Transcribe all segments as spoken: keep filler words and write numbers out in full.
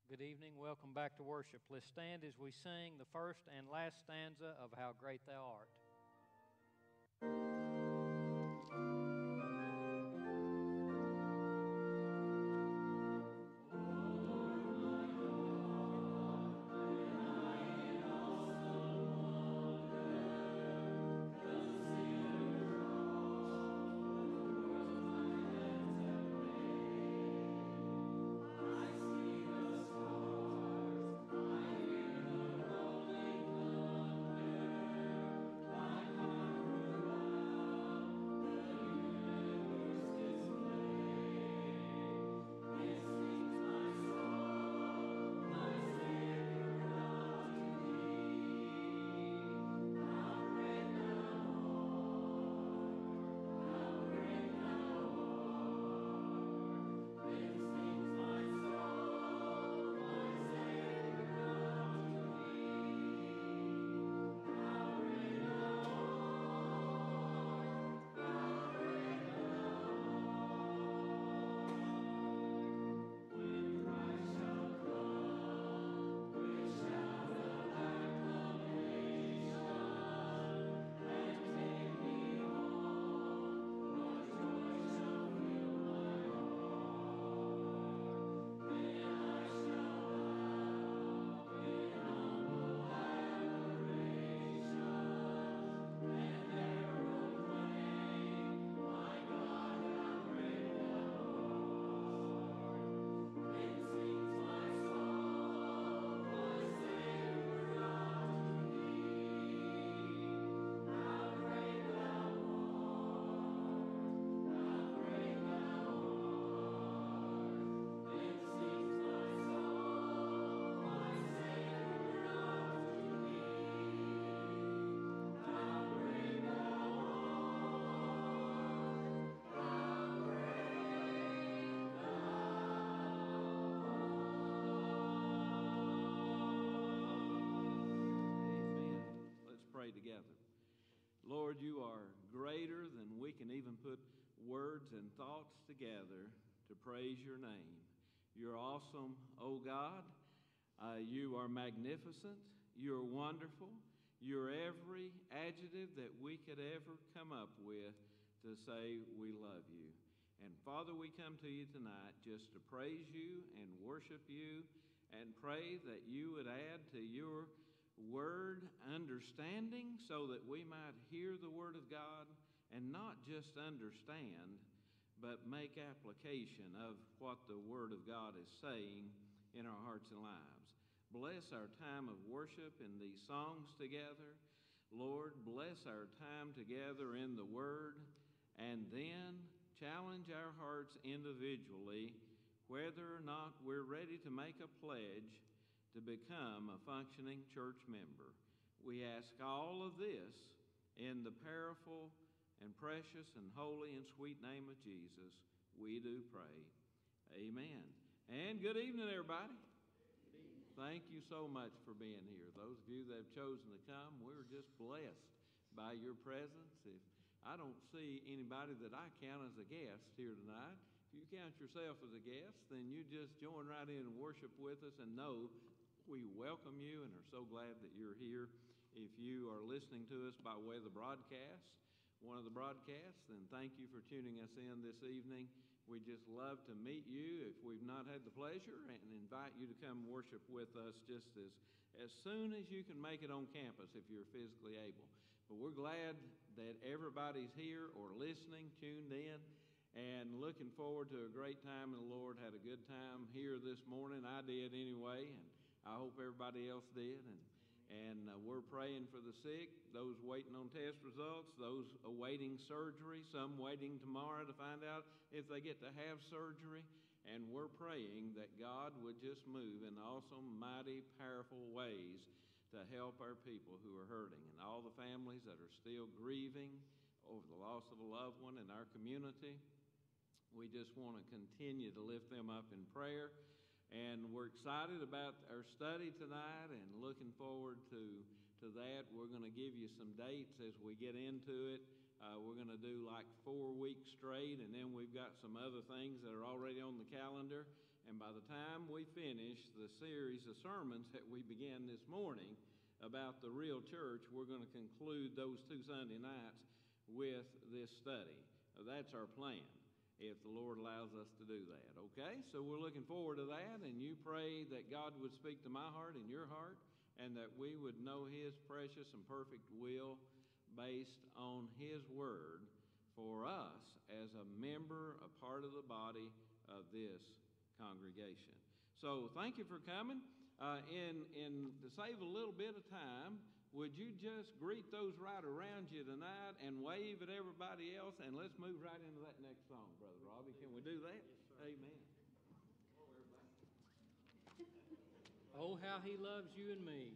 Good evening. Welcome back to worship. Let's stand as we sing the first and last stanza of How Great Thou Art. Together. Lord, you are greater than we can even put words and thoughts together to praise your name. You're awesome, oh God. Uh, you are magnificent. You're wonderful. You're every adjective that we could ever come up with to say we love you. And Father, we come to you tonight just to praise you and worship you and pray that you would add to your word understanding so that we might hear the word of God and not just understand, but make application of what the word of God is saying in our hearts and lives. Bless our time of worship in these songs together. Lord, bless our time together in the word, and then challenge our hearts individually whether or not we're ready to make a pledge to become a functioning church member. We ask all of this in the powerful and precious and holy and sweet name of Jesus. We do pray. Amen. And good evening, everybody. Good evening. Thank you so much for being here. Those of you that have chosen to come, we're just blessed by your presence. If I don't see anybody that I count as a guest here tonight, if you count yourself as a guest, then you just join right in and worship with us and know we welcome you and are so glad that you're here. If you are listening to us by way of the broadcast, one of the broadcasts, then thank you for tuning us in this evening. We just love to meet you if we've not had the pleasure and invite you to come worship with us just as, as soon as you can make it on campus if you're physically able. But we're glad that everybody's here or listening, tuned in, and looking forward to a great time in the Lord. Had a good time here this morning. I did anyway, and I hope everybody else did. And and uh, we're praying for the sick, those waiting on test results, those awaiting surgery, some waiting tomorrow to find out if they get to have surgery. And we're praying that God would just move in awesome, mighty, powerful ways to help our people who are hurting and all the families that are still grieving over the loss of a loved one in our community. We just want to continue to lift them up in prayer. And we're excited about our study tonight and looking forward to, to that. We're going to give you some dates as we get into it. Uh, we're going to do like four weeks straight, and then we've got some other things that are already on the calendar. And by the time we finish the series of sermons that we began this morning about the real church, we're going to conclude those two Sunday nights with this study. That's our plan, if the Lord allows us to do that, okay? So we're looking forward to that, and you pray that God would speak to my heart and your heart, and that we would know His precious and perfect will based on His Word for us as a member, a part of the body of this congregation. So thank you for coming. Uh, and, and to save a little bit of time, would you just greet those right around you tonight and wave at everybody else? And let's move right into that next song, Brother Robbie. Can we do that? Yes, sir. Amen. Oh, how He loves you and me.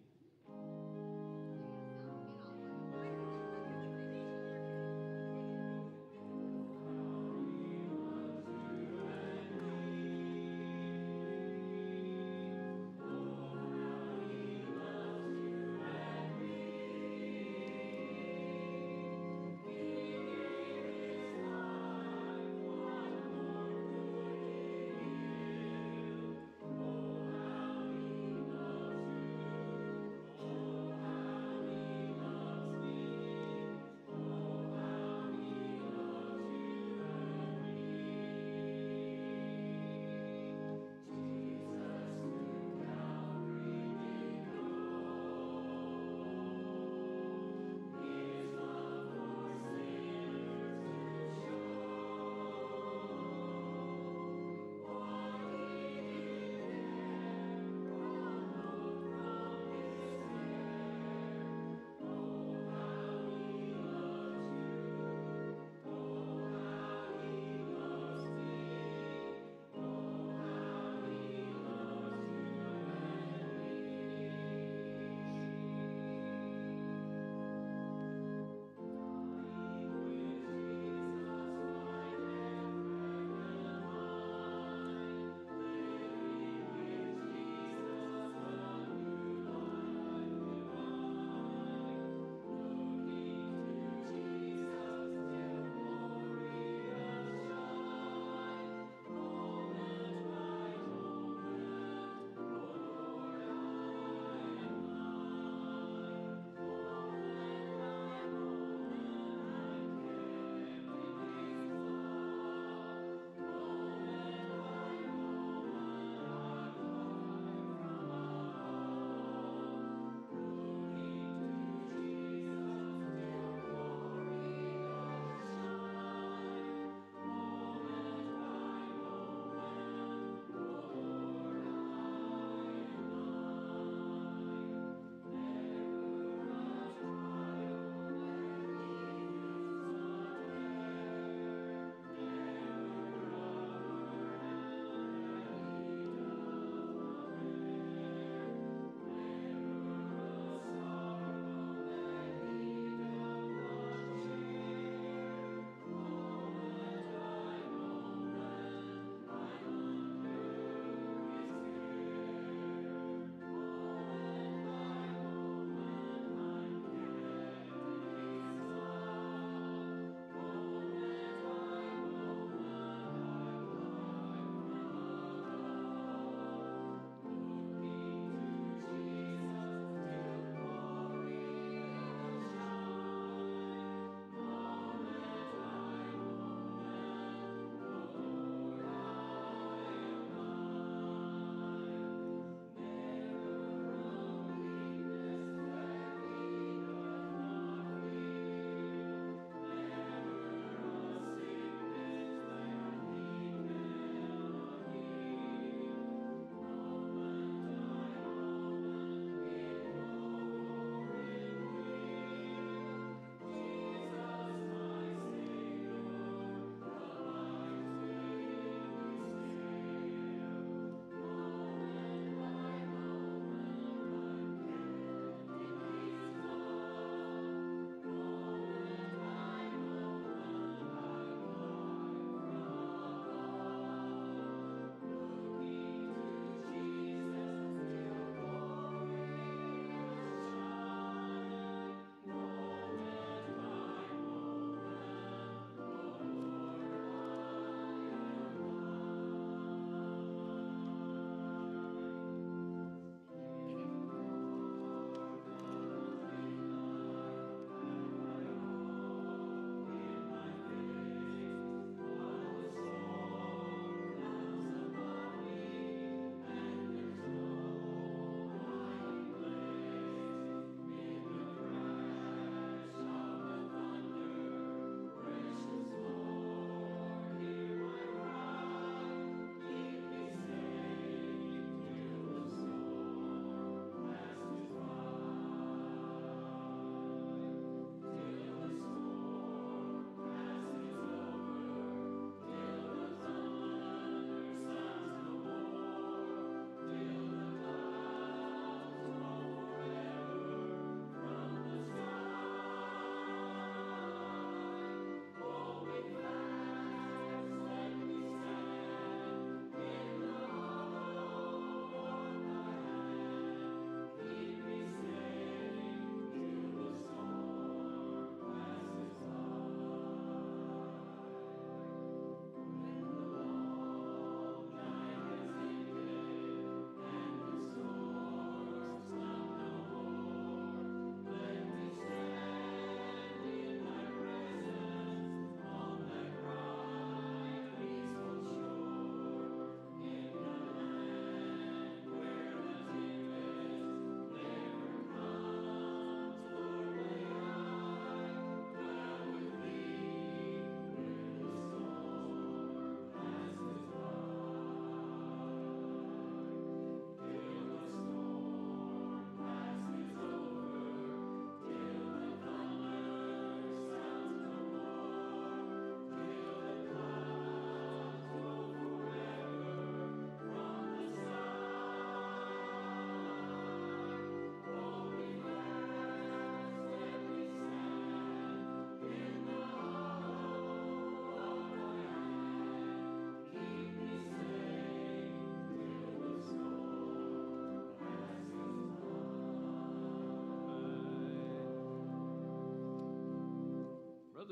Oh,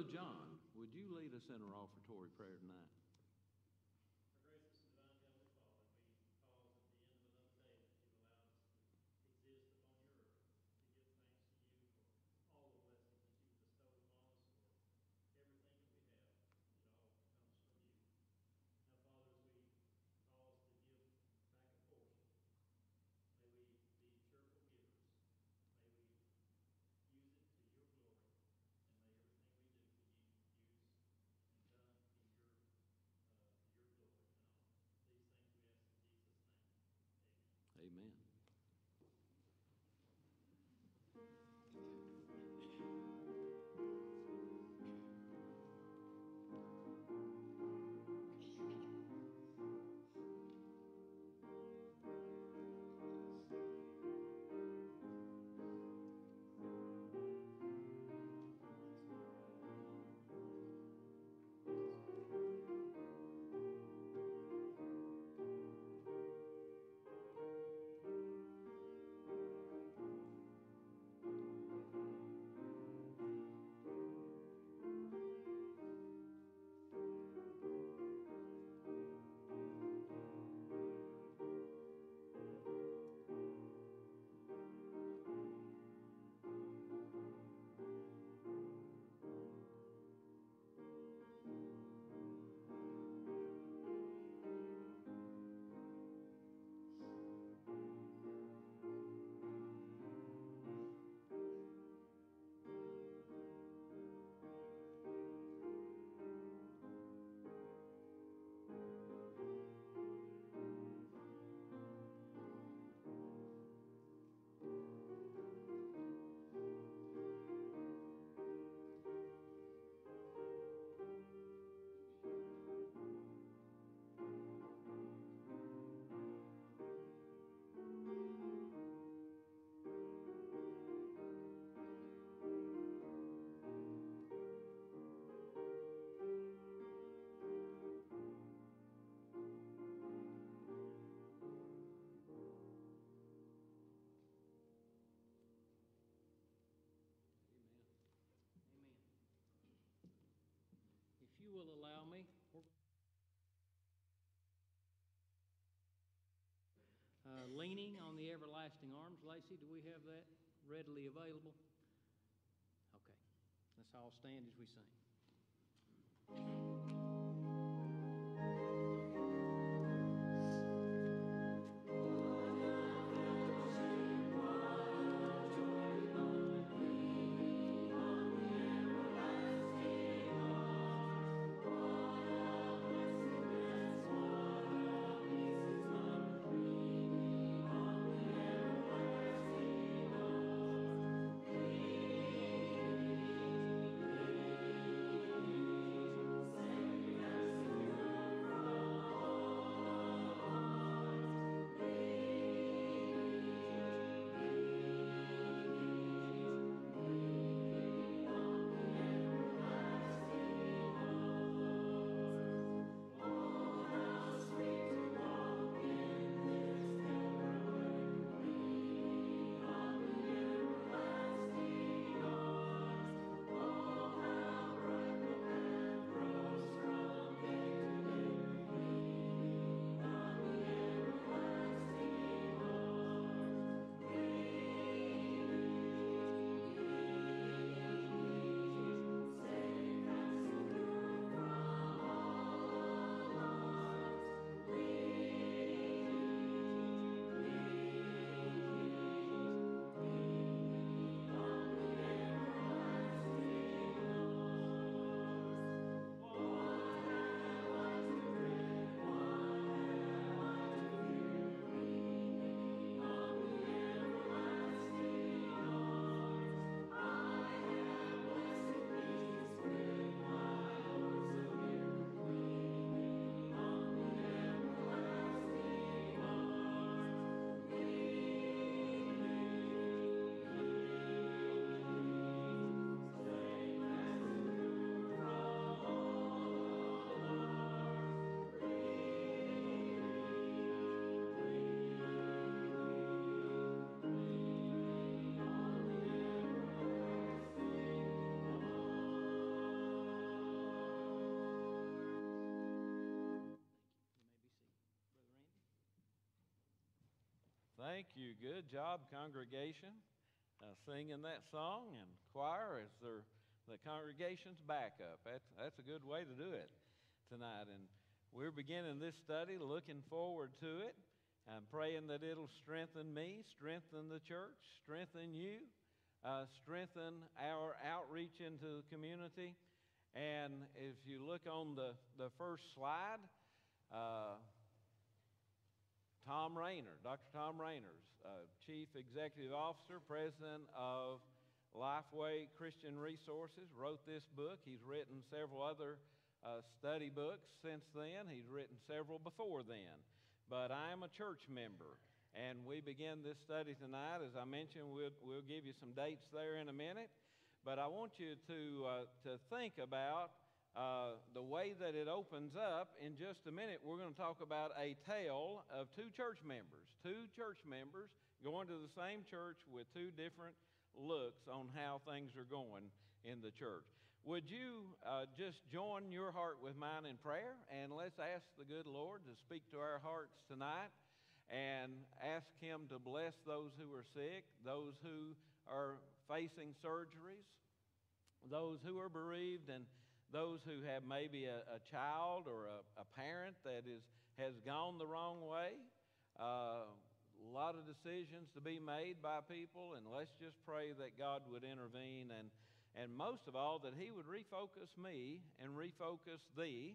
Brother John, would you lead us in our offertory prayer tonight? Our gracious and divine Heavenly Father, we pause at the end of another day that you've allowed us to exist upon your earth to give thanks to you for all the blessings that you've bestowed upon us, for everything that we have. It all comes from you. Now, Father, as we pause to give back a portion, may we be cheerful givers. May we use it to your glory, and may everything we do be used and done in your uh, for your glory and honor. These things we ask in Jesus' name. Amen. Amen. Amen. If you will allow me, we're uh, leaning on the everlasting arms. Lacey, do we have that readily available? Okay. Let's all stand as we sing. Thank Thank you. Good job, congregation, uh, singing that song, and choir as their the congregation's backup. That's that's a good way to do it tonight. And we're beginning this study, looking forward to it. I'm praying that it'll strengthen me, strengthen the church, strengthen you, uh, strengthen our outreach into the community. And if you look on the, the first slide, uh, Tom Rainer, Doctor Tom Rainer, uh, Chief Executive Officer, President of Lifeway Christian Resources, wrote this book. He's written several other uh, study books since then. He's written several before then. But I am a church member, and we begin this study tonight. As I mentioned, we'll, we'll give you some dates there in a minute. But I want you to, uh, to think about uh, the way that it opens up. In just a minute, we're going to talk about a tale of two church members, two church members going to the same church with two different looks on how things are going in the church. Would you uh, just join your heart with mine in prayer, and let's ask the good Lord to speak to our hearts tonight, and ask Him to bless those who are sick, those who are facing surgeries, those who are bereaved, and those who have maybe a, a child or a, a parent that is has gone the wrong way. Uh, A lot of decisions to be made by people, and let's just pray that God would intervene, and, and most of all, that He would refocus me and refocus thee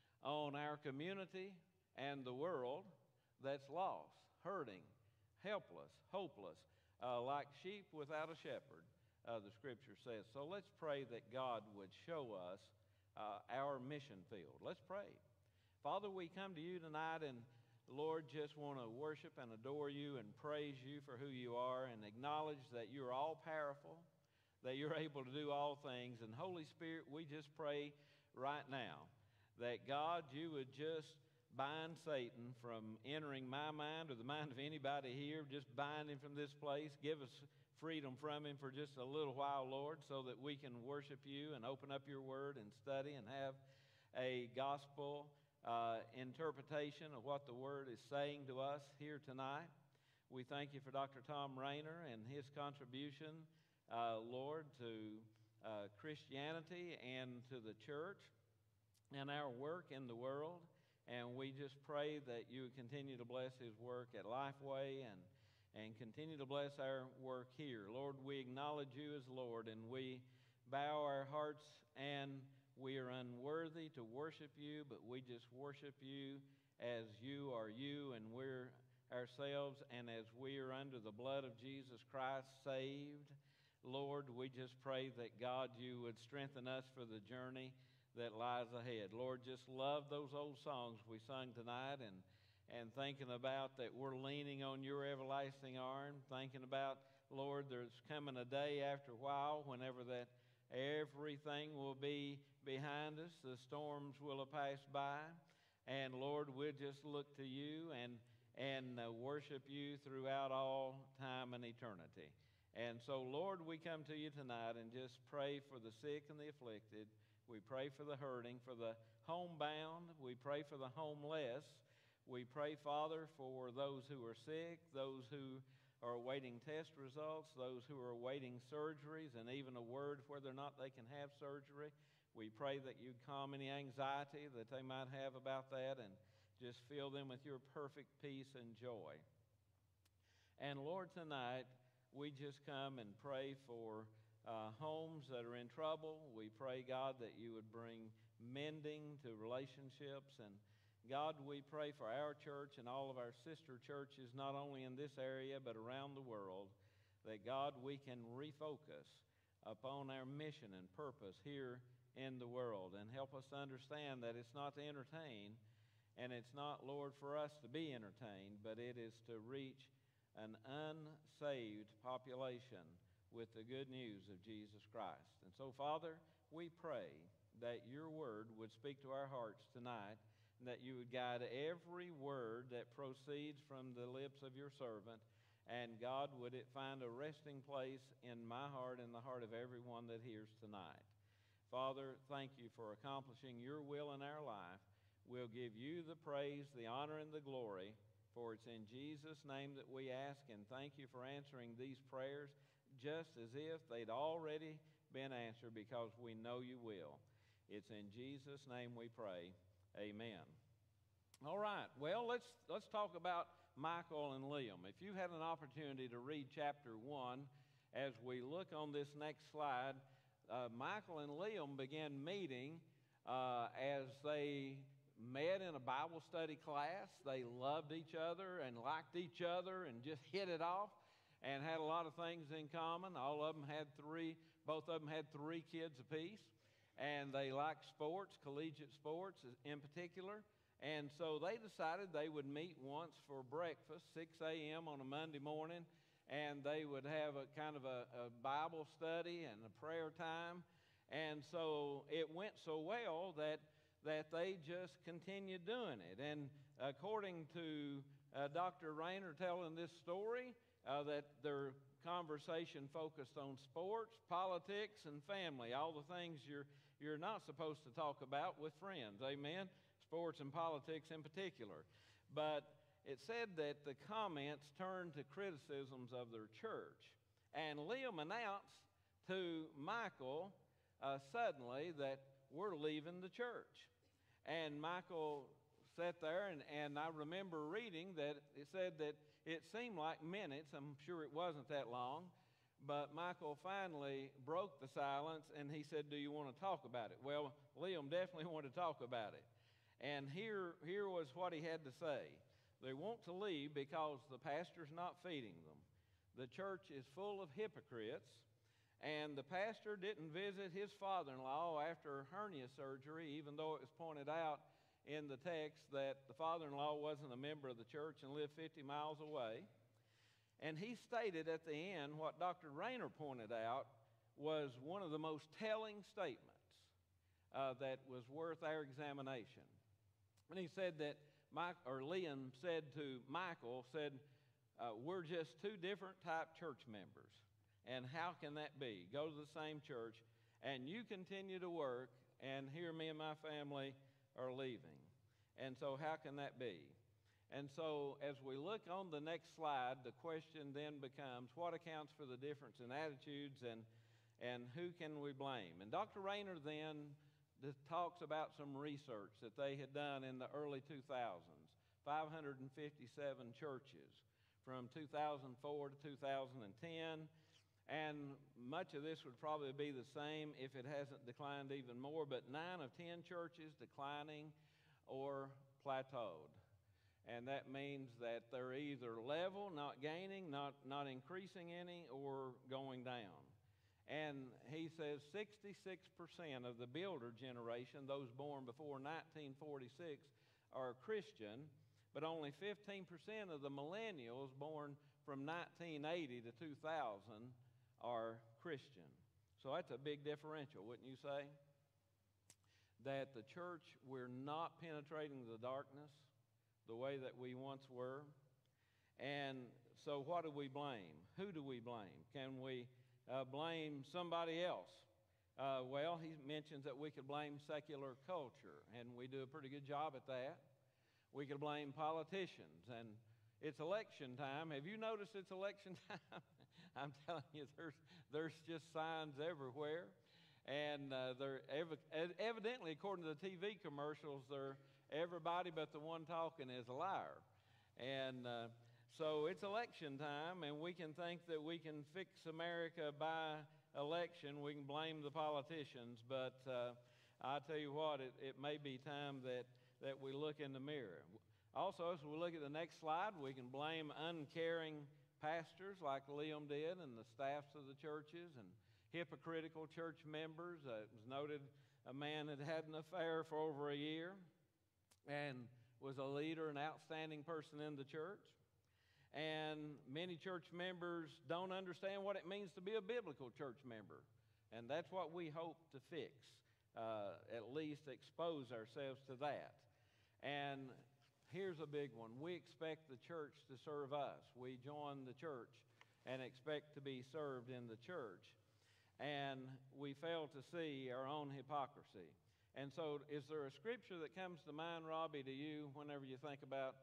on our community and the world that's lost, hurting, helpless, hopeless, uh, like sheep without a shepherd, uh, the Scripture says. So let's pray that God would show us uh, our mission field. Let's pray. Father, we come to you tonight, and Lord, just want to worship and adore you and praise you for who you are, and acknowledge that you're all powerful, that you're able to do all things. And Holy Spirit, we just pray right now that God, you would just bind Satan from entering my mind or the mind of anybody here. Just bind him from this place. Give us freedom from him for just a little while, Lord, so that we can worship you and open up your word and study and have a gospel Uh, interpretation of what the Word is saying to us here tonight. We thank you for Doctor Tom Rainer and his contribution, uh, Lord, to uh, Christianity and to the church and our work in the world. And we just pray that you would continue to bless his work at Lifeway and, and continue to bless our work here. Lord, we acknowledge you as Lord, and we bow our hearts, and we are unworthy to worship you, but we just worship you as you are you, and we're ourselves, and as we are under the blood of Jesus Christ saved. Lord, we just pray that, God, you would strengthen us for the journey that lies ahead. Lord, just love those old songs we sung tonight, and, and thinking about that we're leaning on your everlasting arm, thinking about, Lord, there's coming a day after a while whenever that everything will be behind us. The storms will have passed by. And Lord, we'll just look to you and, and uh, worship you throughout all time and eternity. And so, Lord, we come to you tonight and just pray for the sick and the afflicted. We pray for the hurting, for the homebound. We pray for the homeless. We pray, Father, for those who are sick, those who are awaiting test results, those who are awaiting surgeries, and even a word whether or not they can have surgery. We pray that you'd calm any anxiety that they might have about that, and just fill them with your perfect peace and joy. And Lord, tonight, we just come and pray for uh, homes that are in trouble. We pray, God, that you would bring mending to relationships. And God, we pray for our church and all of our sister churches, not only in this area but around the world, that, God, we can refocus upon our mission and purpose here in the world, and help us to understand that it's not to entertain, and it's not, Lord, for us to be entertained, but it is to reach an unsaved population with the good news of Jesus Christ. And so, Father, we pray that your word would speak to our hearts tonight, and that you would guide every word that proceeds from the lips of your servant. And God, would it find a resting place in my heart and the heart of everyone that hears tonight. Father, thank you for accomplishing your will in our life. We'll give you the praise, the honor, and the glory For it's in Jesus' name that we ask, and thank you for answering these prayers just as if they'd already been answered, because we know you will. It's in Jesus' name we pray. Amen. All right, well, let's, let's talk about Michael and Liam. If you had an opportunity to read chapter one, as we look on this next slide, uh, Michael and Liam began meeting uh, as they met in a Bible study class. They loved each other and liked each other and just hit it off and had a lot of things in common. All of them had three, both of them had three kids apiece, and they liked sports, collegiate sports in particular. And so they decided they would meet once for breakfast, six a.m. on a Monday morning, and they would have a kind of a, a Bible study and a prayer time. And so it went so well that, that they just continued doing it. And according to uh, Doctor Rayner telling this story, Uh, that their conversation focused on sports, politics, and family, all the things you're, you're not supposed to talk about with friends, amen? Sports and politics in particular. But it said that the comments turned to criticisms of their church. And Liam announced to Michael uh, suddenly that we're leaving the church. And Michael sat there, and, and I remember reading that it said that it seemed like minutes. I'm sure it wasn't that long, but Michael finally broke the silence, and he said, do you want to talk about it? Well, Liam definitely wanted to talk about it. And here, here was what he had to say. They want to leave because the pastor's not feeding them. The church is full of hypocrites, and the pastor didn't visit his father-in-law after hernia surgery, even though it was pointed out in the text that the father-in-law wasn't a member of the church and lived fifty miles away. And he stated at the end what Doctor Rayner pointed out was one of the most telling statements uh, that was worth our examination. And he said that Mike, or Liam said to Michael, said, uh, we're just two different type church members. And how can that be? Go to the same church, and you continue to work, and here me and my family are leaving. And so how can that be? And so as we look on the next slide, the question then becomes, what accounts for the difference in attitudes, and, and who can we blame? And Doctor Rayner then talks about some research that they had done in the early two thousands, five hundred fifty-seven churches from two thousand four to two thousand ten. And much of this would probably be the same if it hasn't declined even more, but nine of ten churches declining or plateaued. And that means that they're either level, not gaining, not, not increasing any, or going down. And he says sixty-six percent of the builder generation, those born before nineteen forty-six, are Christian, but only fifteen percent of the millennials born from nineteen eighty to two thousand are Christian. So that's a big differential, wouldn't you say? That the church, we're not penetrating the darkness the way that we once were. And so what do we blame? Who do we blame? Can we uh, blame somebody else? Uh, well, he mentions that we could blame secular culture, and we do a pretty good job at that. We could blame politicians, and it's election time. Have you noticed it's election time? I'm telling you, there's, there's just signs everywhere. And uh, they're ev- evidently, according to the T V commercials, they're everybody but the one talking is a liar. And uh, so it's election time, and we can think that we can fix America by election. We can blame the politicians, but uh, I tell you what, it, it may be time that, that we look in the mirror. Also, as we look at the next slide, we can blame uncaring pastors like Liam did, and the staffs of the churches, and hypocritical church members. Uh, it was noted a man had had an affair for over a year and was a leader, an outstanding person in the church. And many church members don't understand what it means to be a biblical church member. And that's what we hope to fix, uh, at least expose ourselves to that. And here's a big one. We expect the church to serve us. We join the church and expect to be served in the church. And we fail to see our own hypocrisy. And so is there a scripture that comes to mind, Robbie, to you whenever you think about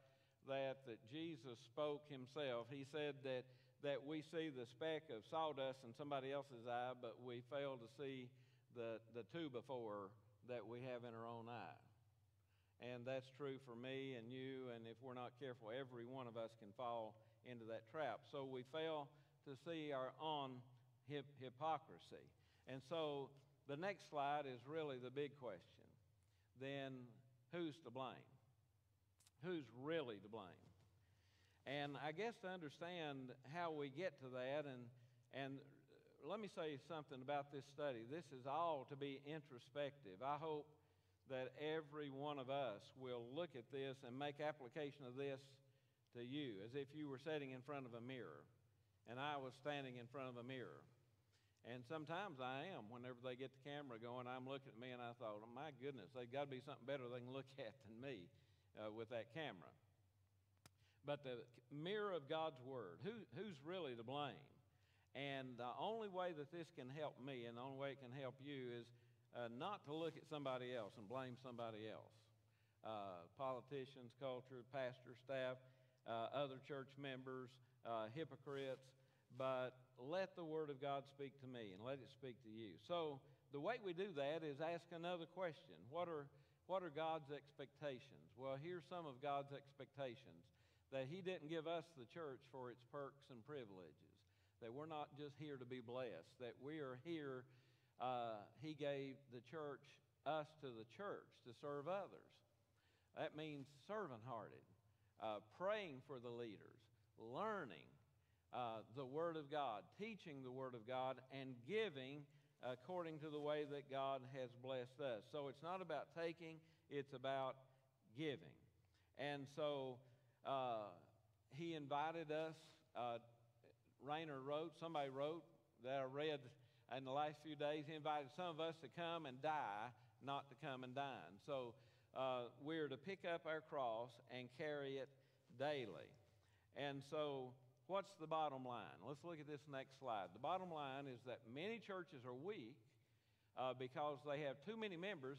that, that Jesus spoke himself. He said that, that we see the speck of sawdust in somebody else's eye, but we fail to see the, the two before that we have in our own eye. And that's true for me and you, and if we're not careful, every one of us can fall into that trap. So we fail to see our own hip- hypocrisy. And so the next slide is really the big question. Then who's to blame? Who's really to blame? And I guess to understand how we get to that, and, and let me say something about this study. This is all to be introspective. I hope that every one of us will look at this and make application of this to you, as if you were sitting in front of a mirror, and I was standing in front of a mirror. And sometimes I am. Whenever they get the camera going, I'm looking at me, and I thought, oh, my goodness, they've got to be something better they can look at than me uh, with that camera. But the mirror of God's Word, who, who's really to blame? And the only way that this can help me, and the only way it can help you, is uh, not to look at somebody else and blame somebody else. Uh, politicians, culture, pastor, staff, uh, other church members, uh, hypocrites, but let the Word of God speak to me and let it speak to you. So the way we do that is ask another question. What are, what are God's expectations? Well, here's some of God's expectations. That He didn't give us the church for its perks and privileges. That we're not just here to be blessed. That we are here, uh, He gave the church, us to the church to serve others. That means servant-hearted, uh, praying for the leaders, learning uh, the Word of God, teaching the Word of God, and giving according to the way that God has blessed us. So it's not about taking, it's about giving. And so uh, He invited us, uh, Rayner wrote, somebody wrote that I read in the last few days, he invited some of us to come and die, not to come and dine. So uh, we're to pick up our cross and carry it daily. And so what's the bottom line? Let's look at this next slide. The bottom line is that many churches are weak uh, because they have too many members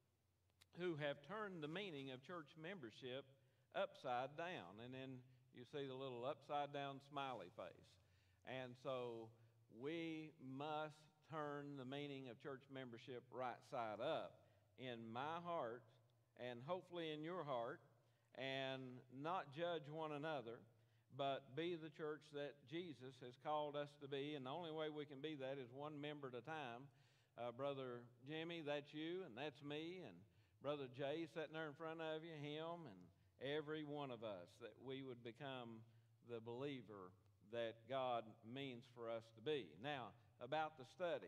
who have turned the meaning of church membership upside down. And then you see the little upside down smiley face. And so we must turn the meaning of church membership right side up in my heart and hopefully in your heart, and not judge one another, but be the church that Jesus has called us to be. And the only way we can be that is one member at a time. Uh, Brother Jimmy, that's you, and that's me, and Brother Jay sitting there in front of you, him, and every one of us, that we would become the believer that God means for us to be. Now, about the study,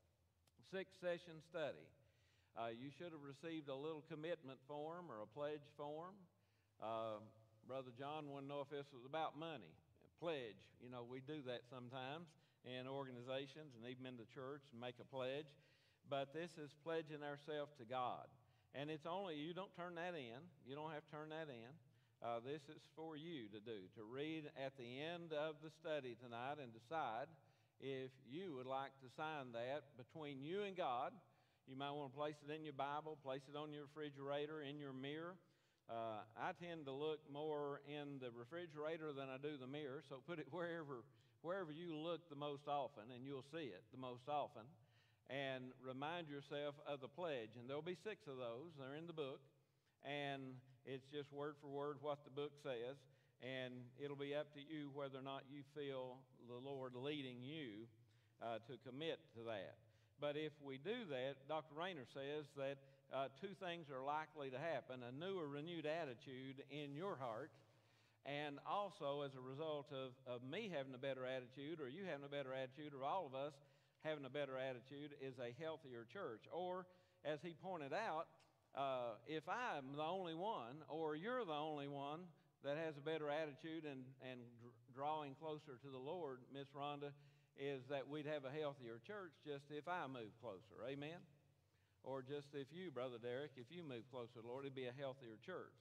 six-session study. Uh, you should have received a little commitment form or a pledge form. Uh, Brother John wanted to know if this was about money. A pledge, you know, we do that sometimes in organizations and even in the church and make a pledge. But this is pledging ourselves to God. And it's only, you don't turn that in. You don't have to turn that in. Uh, this is for you to do, to read at the end of the study tonight and decide if you would like to sign that between you and God. You might want to place it in your Bible, place it on your refrigerator, in your mirror. Uh, I tend to look more in the refrigerator than I do the mirror, so put it wherever, wherever you look the most often, and you'll see it the most often. And remind yourself of the pledge. And there'll be six of those. They're in the book. And it's just word for word what the book says. And it'll be up to you whether or not you feel the Lord leading you uh, to commit to that. But if we do that, Doctor Rayner says that uh, two things are likely to happen: a new or renewed attitude in your heart, and also as a result of, of me having a better attitude, or you having a better attitude, or all of us having a better attitude, is a healthier church. Or, as he pointed out, uh, if I'm the only one, or you're the only one that has a better attitude and, and dr- drawing closer to the Lord, Miss Rhonda, is that we'd have a healthier church just if I move closer. Amen? Or just if you, Brother Derek, if you move closer to the Lord, it'd be a healthier church.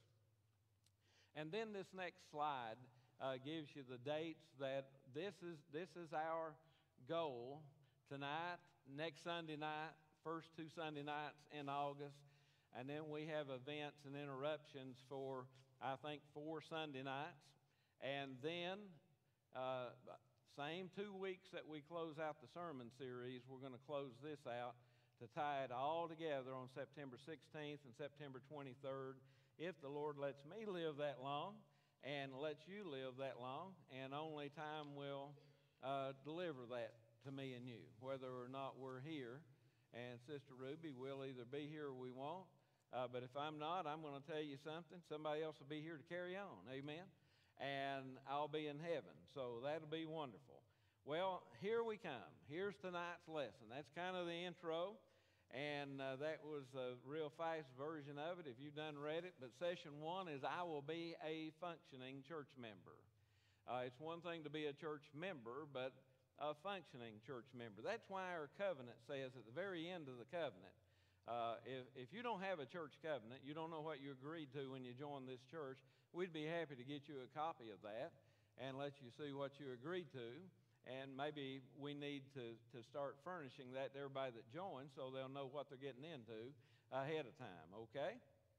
And then this next slide uh, gives you the dates that this is, this is our goal tonight, next Sunday night, first two Sunday nights in August. And then we have events and interruptions for I think, four Sunday nights. And then, uh, same two weeks that we close out the sermon series, we're going to close this out to tie it all together on September sixteenth and September twenty-third, if the Lord lets me live that long and lets you live that long, and only time will uh, deliver that to me and you, whether or not we're here. And Sister Ruby, we'll either be here or we won't. Uh, but if I'm not, I'm going to tell you something. Somebody else will be here to carry on. Amen? And I'll be in heaven. So that'll be wonderful. Well, here we come. Here's tonight's lesson. That's kind of the intro. And uh, that was a real fast version of it if you've done read it. But session one is I will be a functioning church member. Uh, it's one thing to be a church member, but a functioning church member. That's why our covenant says at the very end of the covenant, uh, if, if you don't have a church covenant, you don't know what you agreed to when you joined this church, we'd be happy to get you a copy of that and let you see what you agreed to. And maybe we need to, to start furnishing that to everybody that joins so they'll know what they're getting into ahead of time, okay?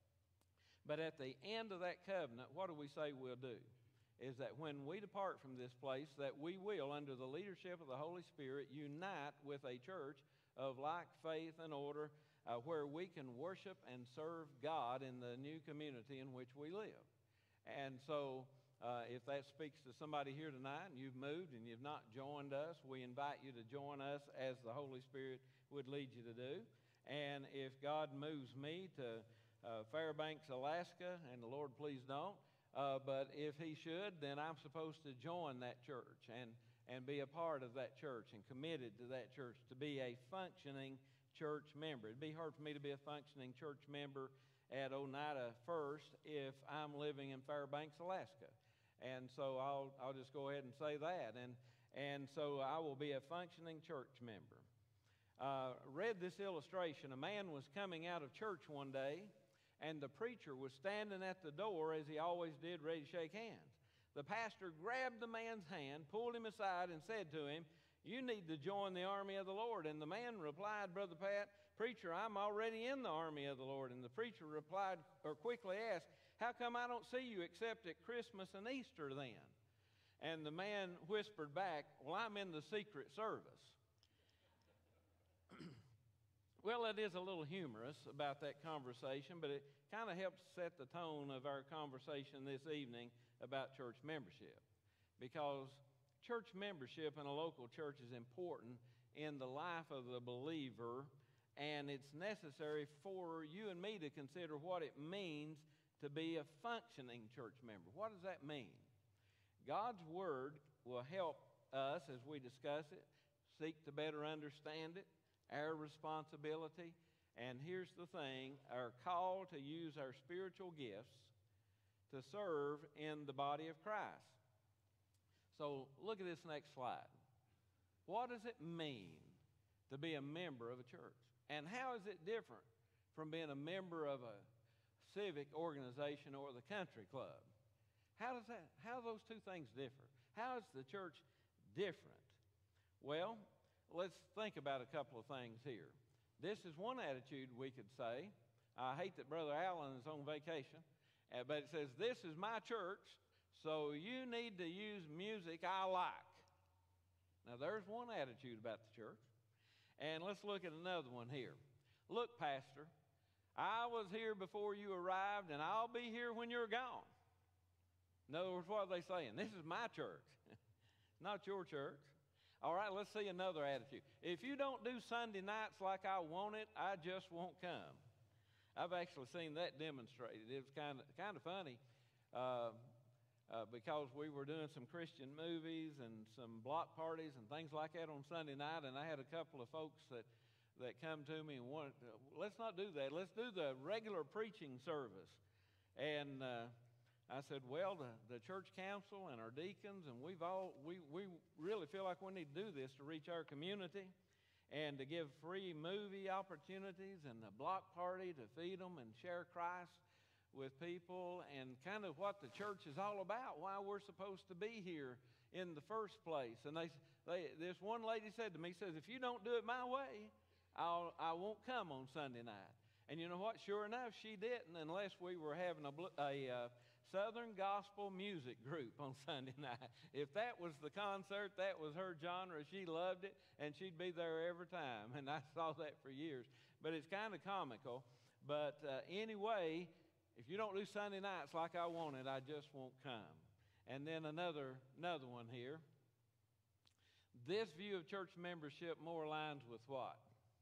But at the end of that covenant, what do we say we'll do? Is that when we depart from this place, that we will, under the leadership of the Holy Spirit, unite with a church of like faith and order uh, where we can worship and serve God in the new community in which we live. And so uh, if that speaks to somebody here tonight and you've moved and you've not joined us, we invite you to join us as the Holy Spirit would lead you to do. And if God moves me to uh, Fairbanks, Alaska, and the Lord please don't, Uh, but if he should, then I'm supposed to join that church and, and be a part of that church and committed to that church to be a functioning church member. It'd be hard for me to be a functioning church member at Oneida First if I'm living in Fairbanks, Alaska. And so I'll, I'll just go ahead and say that. And, and so I will be a functioning church member. Uh, read this illustration. A man was coming out of church one day, and the preacher was standing at the door, as he always did, ready to shake hands. The pastor grabbed the man's hand, pulled him aside, and said to him, "You need to join the army of the Lord." And the man replied, "Brother Pat, preacher, I'm already in the army of the Lord." And the preacher replied, or quickly asked, "How come I don't see you except at Christmas and Easter then?" And the man whispered back, "Well, I'm in the secret service." Well, it is a little humorous about that conversation, but it kind of helps set the tone of our conversation this evening about church membership. Because church membership in a local church is important in the life of the believer, and it's necessary for you and me to consider what it means to be a functioning church member. What does that mean? God's Word will help us as we discuss it, seek to better understand it, our responsibility, and here's the thing, our call to use our spiritual gifts to serve in the body of Christ. So look at this next slide. What does it mean to be a member of a church? And how is it different from being a member of a civic organization or the country club? How does that, how are those two things differ? How is the church different? Well, let's think about a couple of things here. This is one attitude we could say. I hate that Brother Allen is on vacation, uh, but it says, "This is my church, so you need to use music I like." Now, there's one attitude about the church. And let's look at another one here. "Look, Pastor, I was here before you arrived, and I'll be here when you're gone." In other words, what are they saying? This is my church, not your church. All right, let's see another attitude. "If you don't do Sunday nights like I want it, I just won't come." I've actually seen that demonstrated. It was kind of kind of funny uh, uh, because we were doing some Christian movies and some block parties and things like that on Sunday night, and I had a couple of folks that, that come to me and wanted, uh, let's not do that. Let's do the regular preaching service. And uh, I said, well, the, the church council and our deacons, and we've all, we, we really feel like we need to do this to reach our community and to give free movie opportunities and a block party to feed them and share Christ with people and kind of what the church is all about, why we're supposed to be here in the first place. And they, they, this one lady said to me, says, "If you don't do it my way, I'll, I won't come on Sunday night." And you know what? Sure enough, she didn't, unless we were having a, a uh, Southern Gospel Music Group on Sunday night. If that was the concert, that was her genre. She loved it, and she'd be there every time. And I saw that for years. But it's kind of comical. But uh, anyway, if you don't do Sunday nights like I wanted, I just won't come. And then another, another one here. This view of church membership more aligns with what?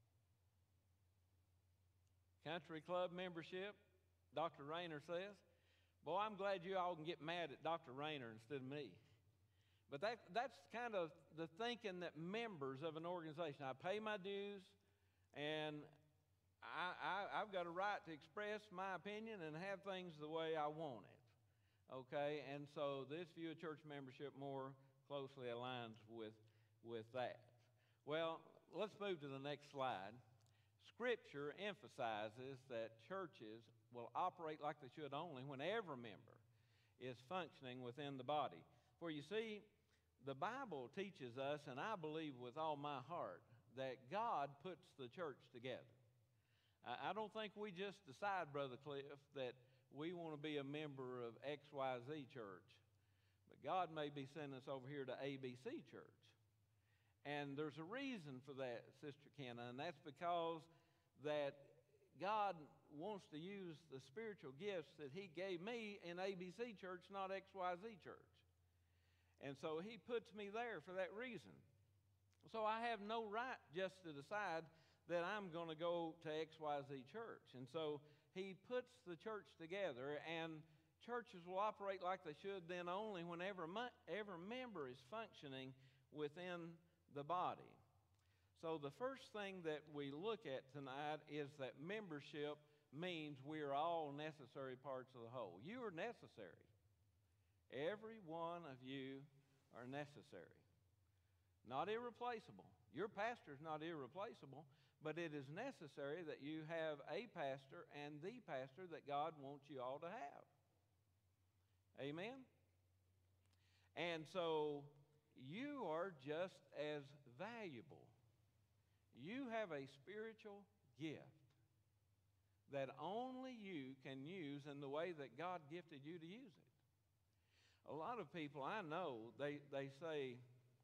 Country club membership, Doctor Rayner says. Boy, I'm glad you all can get mad at Doctor Rayner instead of me. But that, that's kind of the thinking that members of an organization, I pay my dues, and I, I, I've got a right to express my opinion and have things the way I want it. Okay, and so this view of church membership more closely aligns with, with that. Well, let's move to the next slide. Scripture emphasizes that churches will operate like they should only when every member is functioning within the body. For you see, the Bible teaches us, and I believe with all my heart, that God puts the church together. I don't think we just decide, Brother Cliff, that we want to be a member of X Y Z church. But God may be sending us over here to A B C church. And there's a reason for that, Sister Kenna, and that's because that God wants to use the spiritual gifts that He gave me in A B C church, not X Y Z church. And so He puts me there for that reason. So I have no right just to decide that I'm going to go to X Y Z church. And so He puts the church together, and churches will operate like they should then only whenever every member is functioning within the body. So the first thing that we look at tonight is that membership means we are all necessary parts of the whole. You are necessary. Every one of you are necessary. Not irreplaceable. Your pastor is not irreplaceable, but it is necessary that you have a pastor and the pastor that God wants you all to have. Amen? And so you are just as valuable. You have a spiritual gift that only you can use in the way that God gifted you to use it. A lot of people I know, they, they say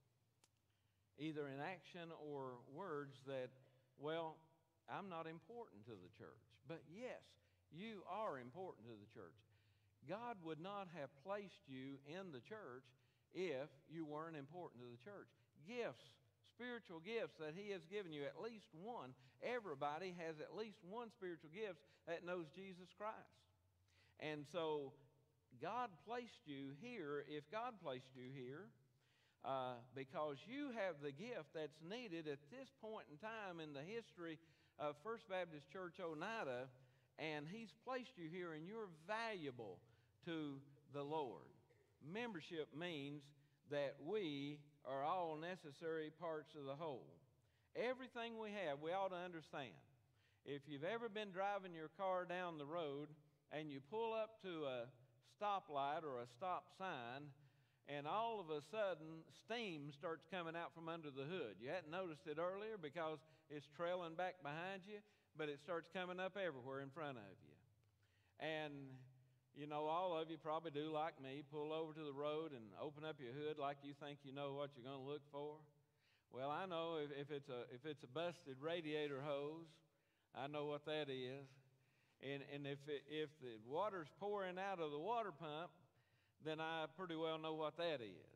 either in action or words that, well, I'm not important to the church. But yes, you are important to the church. God would not have placed you in the church if you weren't important to the church. Gifts, spiritual gifts that He has given you, at least one. Everybody has at least one spiritual gift that knows Jesus Christ. And so God placed you here, if God placed you here, uh, because you have the gift that's needed at this point in time in the history of First Baptist Church Oneida, and He's placed you here, and you're valuable to the Lord. Membership means that we are all necessary parts of the whole. Everything we have, we ought to understand. If you've ever been driving your car down the road and you pull up to a stoplight or a stop sign, and all of a sudden steam starts coming out from under the hood. You hadn't noticed it earlier because it's trailing back behind you, but it starts coming up everywhere in front of you. And you know, all of you probably do like me, pull over to the road and open up your hood like you think you know what you're going to look for. Well, I know if, if it's a if it's a busted radiator hose, I know what that is. And and if it, if the water's pouring out of the water pump, then I pretty well know what that is.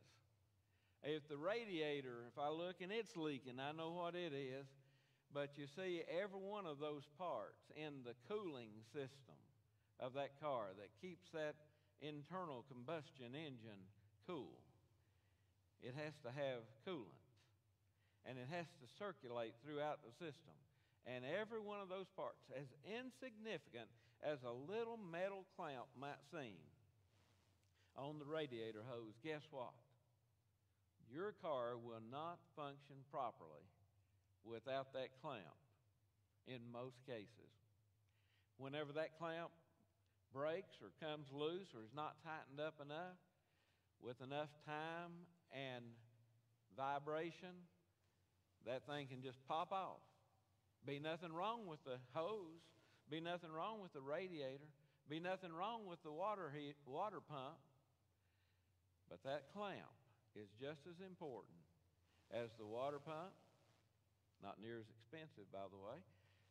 If the radiator, if I look and it's leaking, I know what it is. But you see, every one of those parts in the cooling system of that car that keeps that internal combustion engine cool, it has to have coolant. And it has to circulate throughout the system. And every one of those parts, as insignificant as a little metal clamp might seem on the radiator hose, guess what? Your car will not function properly without that clamp in most cases. Whenever that clamp breaks or comes loose or is not tightened up enough, with enough time and vibration, that thing can just pop off. Be nothing wrong with the hose, be nothing wrong with the radiator, Be nothing wrong with the water heat, water pump, but that clamp is just as important as the water pump, not near as expensive, by the way,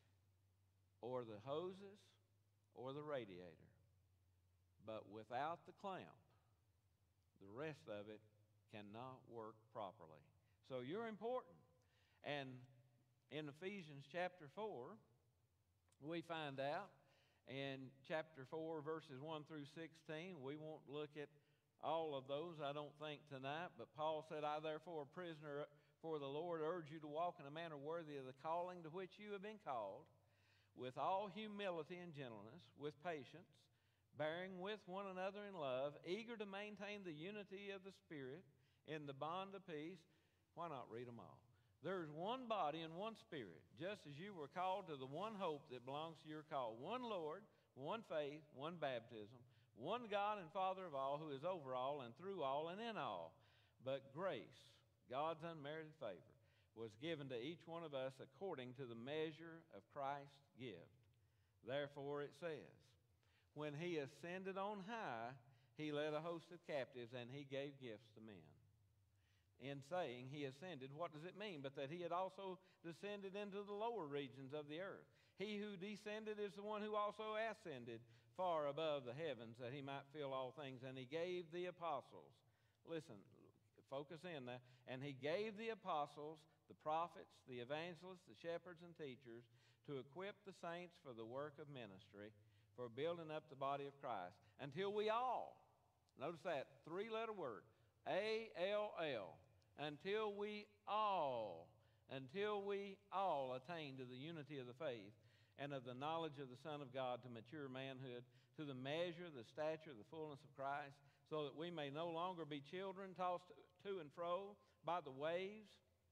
or the hoses, or the radiator. But without the clamp, the rest of it cannot work properly. So you're important. And in Ephesians chapter four, we find out in chapter four, verses one through sixteen, we won't look at all of those, I don't think, tonight, but Paul said, I therefore, a prisoner for the Lord, urge you to walk in a manner worthy of the calling to which you have been called, with all humility and gentleness, with patience, bearing with one another in love, eager to maintain the unity of the Spirit in the bond of peace. Why not read them all? There is one body and one Spirit, just as you were called to the one hope that belongs to your call. One Lord, one faith, one baptism, one God and Father of all, who is over all and through all and in all. But grace, God's unmerited favor, was given to each one of us according to the measure of Christ's gift. Therefore it says, when he ascended on high, he led a host of captives, and he gave gifts to men. In saying he ascended, what does it mean? But that he had also descended into the lower regions of the earth. He who descended is the one who also ascended far above the heavens, that he might fill all things. And he gave the apostles, listen, focus in there, and he gave the apostles, the prophets, the evangelists, the shepherds and teachers, to equip the saints for the work of ministry, for building up the body of Christ, until we all, notice that, three-letter word, A L L, until we all, until we all attain to the unity of the faith and of the knowledge of the Son of God, to mature manhood, to the measure, the stature, the fullness of Christ, so that we may no longer be children tossed to and fro by the waves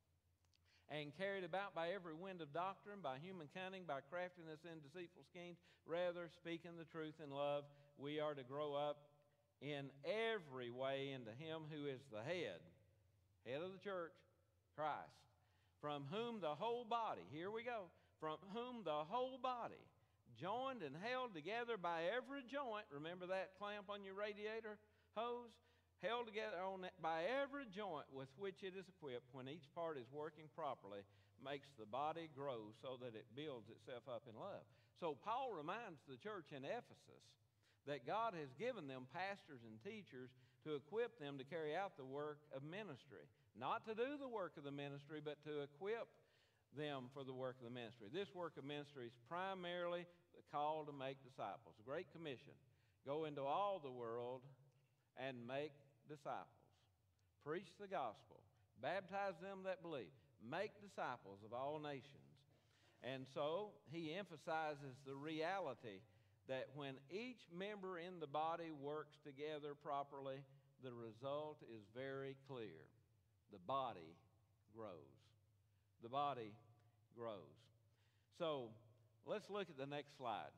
and carried about by every wind of doctrine, by human cunning, by craftiness and deceitful schemes. Rather, speaking the truth in love, we are to grow up in every way into him who is the head, head of the church, Christ, from whom the whole body, here we go, from whom the whole body, joined and held together by every joint, remember that clamp on your radiator hose? Held together on that, by every joint with which it is equipped, when each part is working properly, makes the body grow so that it builds itself up in love. So Paul reminds the church in Ephesus that God has given them pastors and teachers to equip them to carry out the work of ministry. Not to do the work of the ministry, but to equip them for the work of the ministry. This work of ministry is primarily the call to make disciples. The Great Commission. Go into all the world and make disciples. Preach the gospel. Baptize them that believe. Make disciples of all nations. And so he emphasizes the reality that when each member in the body works together properly, the result is very clear. The body grows. The body grows. So let's look at the next slide.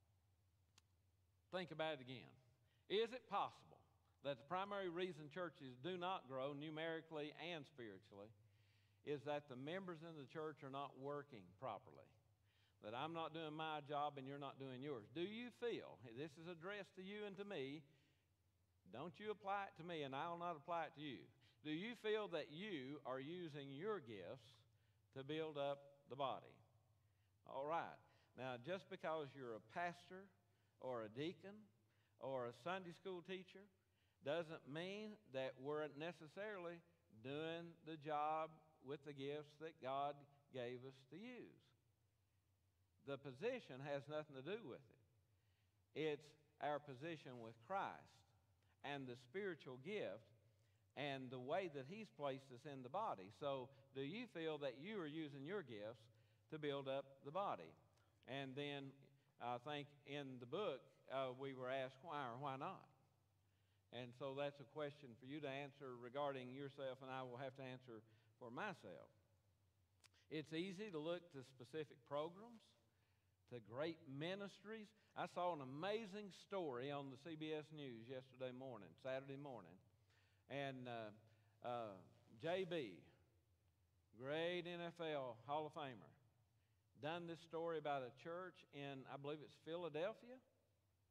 Think about it again. Is it possible that the primary reason churches do not grow numerically and spiritually is that the members in the church are not working properly? That I'm not doing my job and you're not doing yours. Do you feel, this is addressed to you and to me, don't you apply it to me and I'll not apply it to you. Do you feel that you are using your gifts to build up the body? All right. Now, just because you're a pastor or a deacon or a Sunday school teacher doesn't mean that we're necessarily doing the job with the gifts that God gave us to use. The position has nothing to do with it. It's our position with Christ and the spiritual gift and the way that he's placed us in the body. So do you feel that you are using your gifts to build up the body? And then I think in the book uh, we were asked why or why not. And so that's a question for you to answer regarding yourself, and I will have to answer for myself. It's easy to look to specific programs, to great ministries. I saw an amazing story on the C B S News yesterday morning, Saturday morning. And uh, uh, J B, great N F L Hall of Famer, done this story about a church in, I believe it's Philadelphia.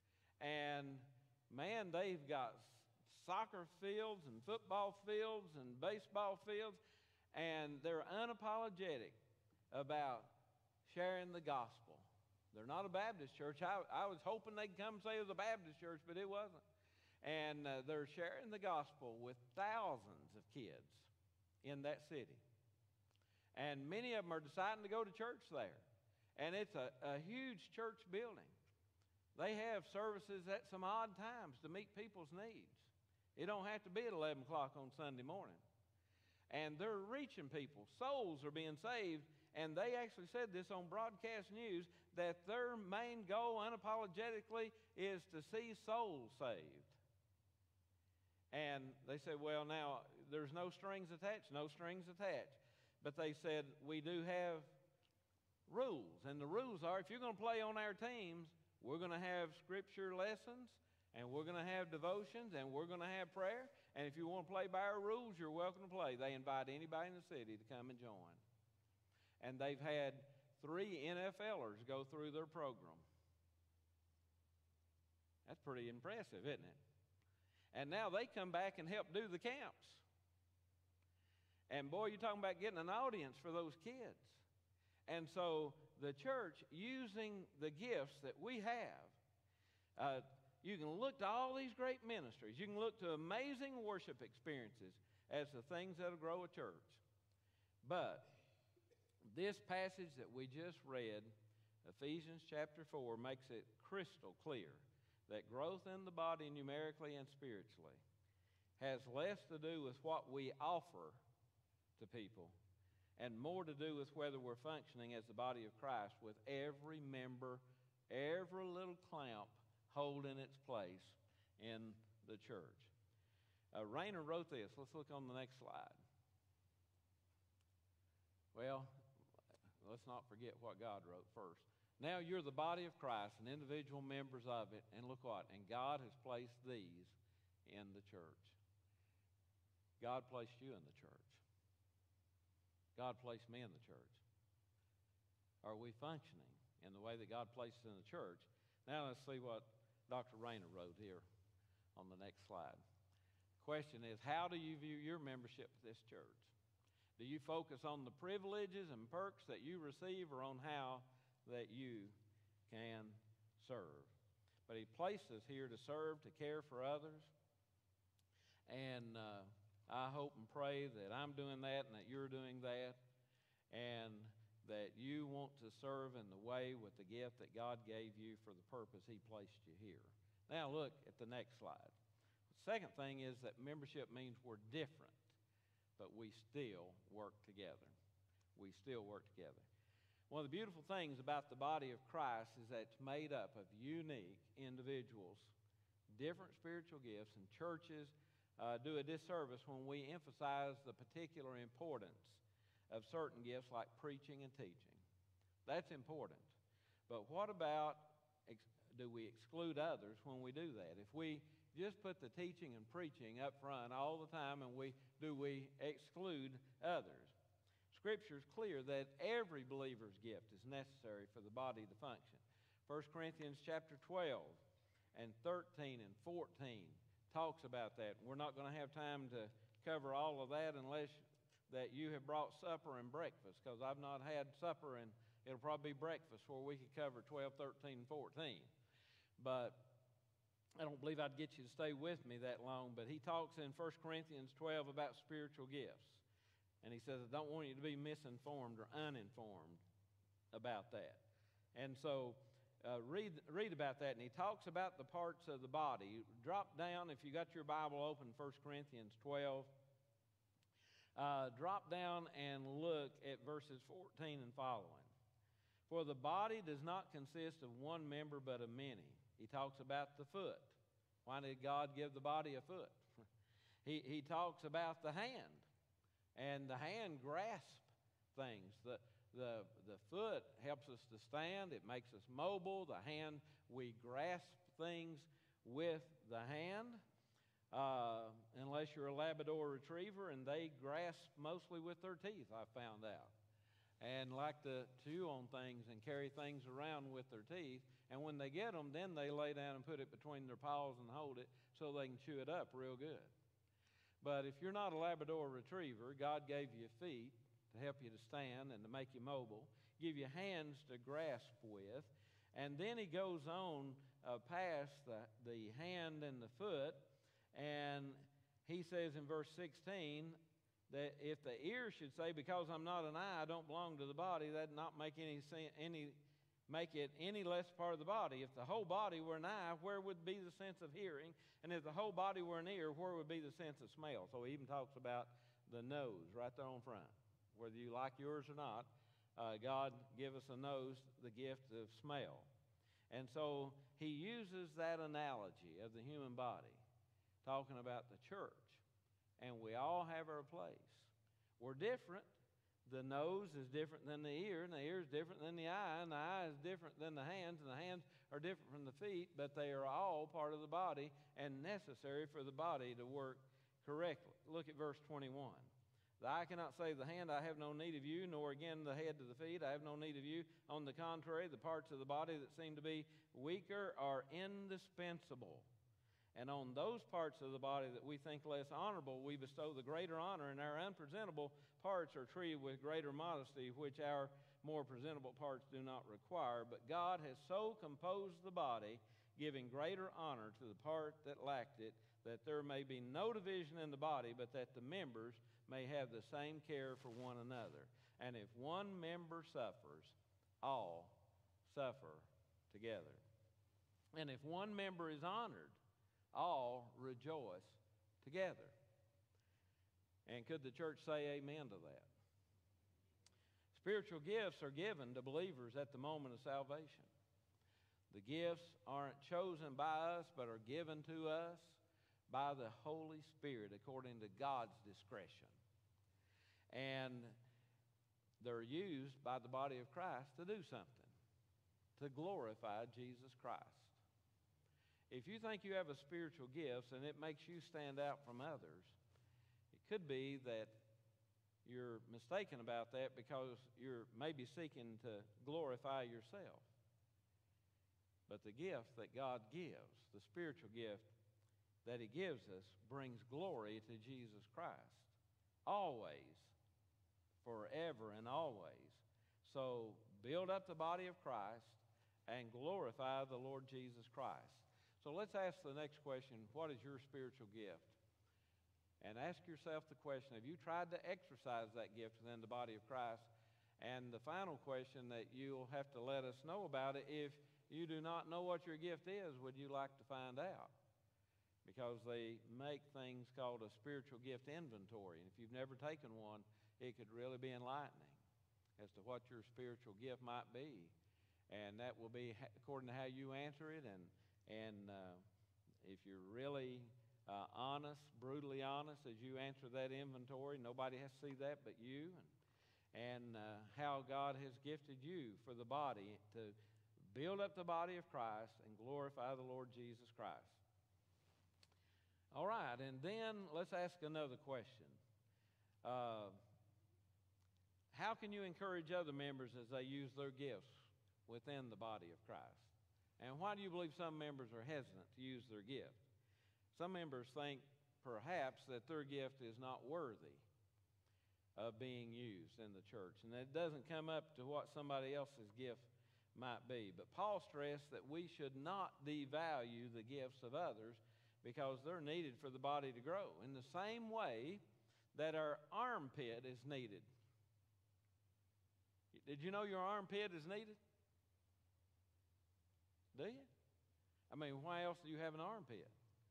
And man, they've got soccer fields and football fields and baseball fields, and they're unapologetic about sharing the gospel. They're not a Baptist church. I, I was hoping they'd come say it was a Baptist church, but it wasn't. And uh, they're sharing the gospel with thousands of kids in that city. And many of them are deciding to go to church there. And it's a, a huge church building. They have services at some odd times to meet people's needs. It don't have to be at eleven o'clock on Sunday morning. And they're reaching people. Souls are being saved. And they actually said this on broadcast news, that their main goal unapologetically is to see souls saved. And they said, well, now, there's no strings attached, no strings attached. But they said, we do have rules. And the rules are, if you're going to play on our teams, we're going to have scripture lessons, and we're going to have devotions, and we're going to have prayer. And if you want to play by our rules, you're welcome to play. They invite anybody in the city to come and join. And they've had three N F Lers go through their program. That's pretty impressive, isn't it? And now they come back and help do the camps. And boy, you're talking about getting an audience for those kids. And so the church, using the gifts that we have, uh, you can look to all these great ministries. You can look to amazing worship experiences as the things that'll grow a church. But this passage that we just read, Ephesians chapter four, makes it crystal clear that growth in the body numerically and spiritually has less to do with what we offer to people and more to do with whether we're functioning as the body of Christ with every member, every little clamp holding its place in the church. Uh, Rayner wrote this. Let's look on the next slide. Well, let's not forget what God wrote first. Now you're the body of Christ and individual members of it, and look what? And God has placed these in the church. God placed you in the church. God placed me in the church. Are we functioning in the way that God placed us in the church? Now let's see what Doctor Rayner wrote here on the next slide. The question is, how do you view your membership at this church? Do you focus on the privileges and perks that you receive, or on how that you can serve? But he placed us here to serve, to care for others. And uh, I hope and pray that I'm doing that and that you're doing that, and that you want to serve in the way with the gift that God gave you for the purpose he placed you here. Now look at the next slide. The second thing is that membership means we're different, but we still work together. We still work together. One of the beautiful things about the body of Christ is that it's made up of unique individuals, different spiritual gifts, and churches uh, do a disservice when we emphasize the particular importance of certain gifts like preaching and teaching. That's important. But what about, ex- do we exclude others when we do that? If we just put the teaching and preaching up front all the time, and we do we exclude others? Scripture is clear that every believer's gift is necessary for the body to function. First Corinthians chapter twelve and thirteen and fourteen talks about that. We're not going to have time to cover all of that unless that you have brought supper and breakfast, because I've not had supper, and it'll probably be breakfast where we could cover twelve, thirteen, and fourteen. But I don't believe I'd get you to stay with me that long, but he talks in First Corinthians twelve about spiritual gifts. And he says, I don't want you to be misinformed or uninformed about that. And so uh, read, read about that. And he talks about the parts of the body. Drop down, if you got your Bible open, First Corinthians twelve. Uh, drop down and look at verses fourteen and following. For the body does not consist of one member but of many. He talks about the foot. Why did God give the body a foot? he, he talks about the hand. And the hand grasps things. The, the, the foot helps us to stand. It makes us mobile. The hand, we grasp things with the hand. Uh, unless you're a Labrador Retriever, and they grasp mostly with their teeth, I found out. and like to chew on things and carry things around with their teeth. And when they get them, then they lay down and put it between their paws and hold it so they can chew it up real good. But if you're not a Labrador retriever, God gave you feet to help you to stand and to make you mobile, give you hands to grasp with, and then he goes on uh, past the, the hand and the foot, and he says in verse sixteen, that if the ear should say, because I'm not an eye, I don't belong to the body, that not make any any make it any less part of the body. If the whole body were an eye, where would be the sense of hearing? And if the whole body were an ear, where would be the sense of smell? So he even talks about the nose right there on front. Whether you like yours or not, uh, God give us a nose, the gift of smell. And so he uses that analogy of the human body, talking about the church. And we all have our place. We're different. The nose is different than the ear, and the ear is different than the eye, and the eye is different than the hands, and the hands are different from the feet, but they are all part of the body and necessary for the body to work correctly. Look at verse twenty-one. The eye cannot say to the hand, I have no need of you, nor again the head to the feet, I have no need of you. On the contrary, the parts of the body that seem to be weaker are indispensable. And on those parts of the body that we think less honorable, we bestow the greater honor, and our unpresentable parts are treated with greater modesty, which our more presentable parts do not require. But God has so composed the body, giving greater honor to the part that lacked it, that there may be no division in the body, but that the members may have the same care for one another. And if one member suffers, all suffer together. And if one member is honored, all rejoice together. And could the church say amen to that? Spiritual gifts are given to believers at the moment of salvation. The gifts aren't chosen by us, but are given to us by the Holy Spirit according to God's discretion. And they're used by the body of Christ to do something, to glorify Jesus Christ. If you think you have a spiritual gift and it makes you stand out from others, it could be that you're mistaken about that because you're maybe seeking to glorify yourself. But the gift that God gives, the spiritual gift that he gives us, brings glory to Jesus Christ. Always, forever and always. So build up the body of Christ and glorify the Lord Jesus Christ. So let's ask the next question, what is your spiritual gift? And ask yourself the question, have you tried to exercise that gift within the body of Christ? And the final question that you'll have to let us know about it, if you do not know what your gift is, would you like to find out? Because they make things called a spiritual gift inventory. And if you've never taken one, it could really be enlightening as to what your spiritual gift might be. And that will be according to how you answer it. And And uh, if you're really uh, honest, brutally honest, as you answer that inventory, nobody has to see that but you, and, and uh, how God has gifted you for the body to build up the body of Christ and glorify the Lord Jesus Christ. All right, and then let's ask another question. Uh, how can you encourage other members as they use their gifts within the body of Christ? And why do you believe some members are hesitant to use their gift? Some members think perhaps that their gift is not worthy of being used in the church, and that it doesn't come up to what somebody else's gift might be. But Paul stressed that we should not devalue the gifts of others because they're needed for the body to grow, in the same way that our armpit is needed. Did you know your armpit is needed? Do you? I mean, why else do you have an armpit?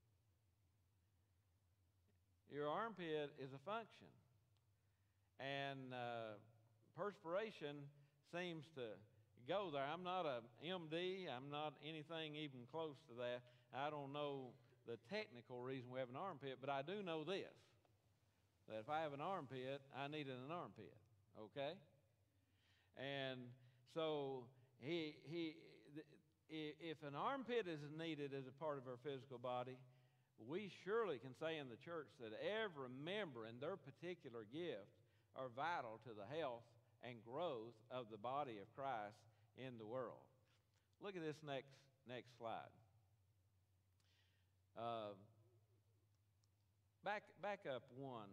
Your armpit is a function. And uh, perspiration seems to go there. I'm not a M D. I'm not anything even close to that. I don't know the technical reason we have an armpit, but I do know this, that if I have an armpit, I need an armpit, okay? And so he he... if an armpit is needed as a part of our physical body, we surely can say in the church that every member and their particular gift are vital to the health and growth of the body of Christ in the world. Look at this next, next slide. Uh, back, back up one.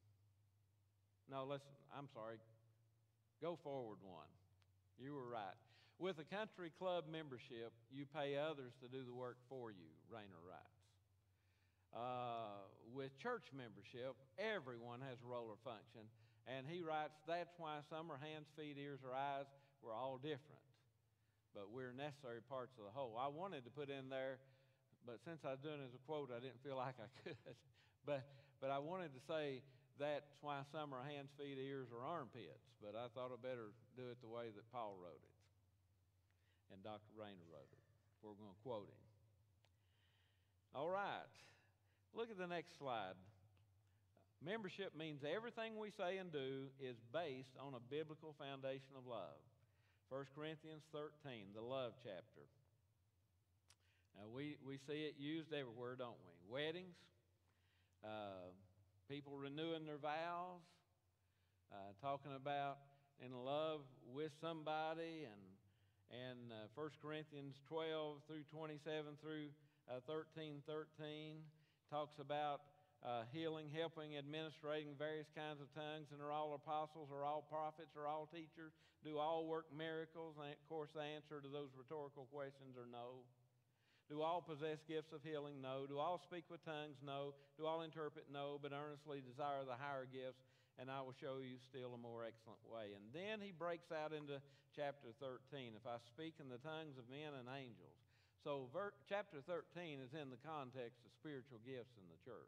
No, let's, I'm sorry. Go forward one. You were right. With a country club membership, you pay others to do the work for you, Rayner writes. Uh, with church membership, everyone has a role or function. And he writes, that's why some are hands, feet, ears, or eyes. We're all different. But we're necessary parts of the whole. I wanted to put in there, but since I was doing it as a quote, I didn't feel like I could. but, but I wanted to say, that's why some are hands, feet, ears, or armpits. But I thought I'd better do it the way that Paul wrote it. And Doctor Rayner wrote it. We're going to quote him. All right. Look at the next slide. Membership means everything we say and do is based on a biblical foundation of love. First Corinthians thirteen, the love chapter. Now, we, we see it used everywhere, don't we? Weddings, uh, people renewing their vows, uh, talking about in love with somebody, and and uh, First Corinthians twelve through twenty-seven through uh, thirteen thirteen talks about uh, healing, helping, administrating various kinds of tongues, and are all apostles, are all prophets, are all teachers, do all work miracles? And of course, the answer to those rhetorical questions are no. Do all possess gifts of healing? No. Do all speak with tongues? No. Do all interpret? No. But earnestly desire the higher gifts, and I will show you still a more excellent way. And then he breaks out into chapter thirteen. If I speak in the tongues of men and angels. So ver- chapter thirteen is in the context of spiritual gifts in the church.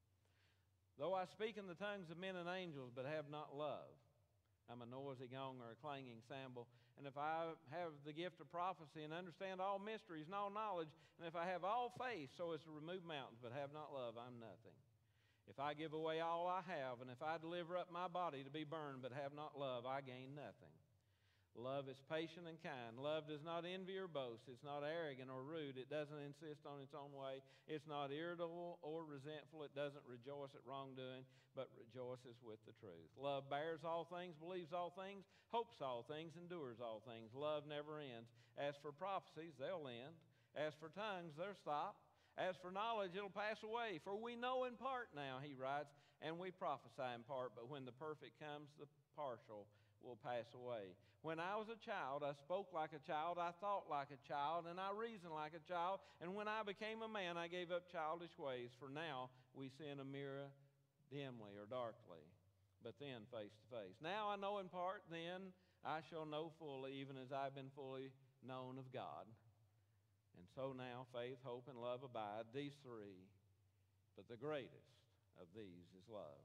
Though I speak in the tongues of men and angels, but have not love, I'm a noisy gong or a clanging cymbal. And if I have the gift of prophecy and understand all mysteries and all knowledge, and if I have all faith so as to remove mountains, but have not love, I'm nothing. If I give away all I have, and if I deliver up my body to be burned, but have not love, I gain nothing. Love is patient and kind. Love does not envy or boast. It's not arrogant or rude. It doesn't insist on its own way. It's not irritable or resentful. It doesn't rejoice at wrongdoing, but rejoices with the truth. Love bears all things, believes all things, hopes all things, endures all things. Love never ends. As for prophecies, they'll end. As for tongues, they'll stop. As for knowledge, it'll pass away. For we know in part now, he writes, and we prophesy in part, but when the perfect comes, the partial will pass away. When I was a child, I spoke like a child, I thought like a child, and I reasoned like a child. And when I became a man, I gave up childish ways. For now we see in a mirror dimly or darkly, but then face to face. Now I know in part, then I shall know fully, even as I've been fully known of God. And so now faith, hope, and love abide, these three, but the greatest of these is love.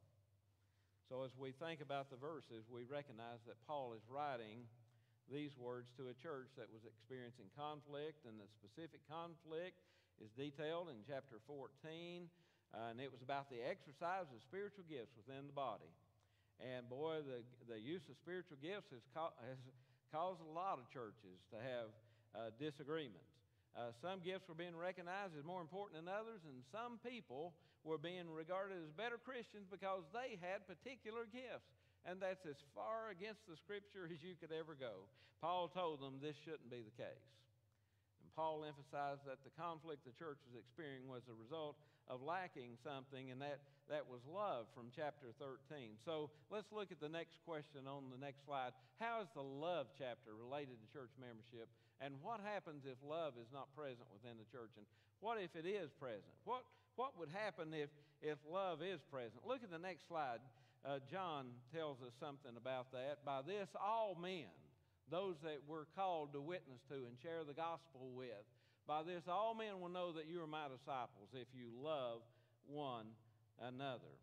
So as we think about the verses, we recognize that Paul is writing these words to a church that was experiencing conflict, and the specific conflict is detailed in chapter fourteen, uh, and it was about the exercise of spiritual gifts within the body. And boy, the, the use of spiritual gifts has, co- has caused a lot of churches to have uh, disagreements. Uh, some gifts were being recognized as more important than others, and some people were being regarded as better Christians because they had particular gifts. And that's as far against the Scripture as you could ever go. Paul told them this shouldn't be the case. And Paul emphasized that the conflict the church was experiencing was a result of lacking something, and that, that was love from chapter thirteen. So let's look at the next question on the next slide. How is the love chapter related to church membership? And what happens if love is not present within the church? And what if it is present? What, what would happen if, if love is present? Look at the next slide. Uh, John tells us something about that. By this, all men, those that we're called to witness to and share the gospel with, by this, all men will know that you are my disciples if you love one another.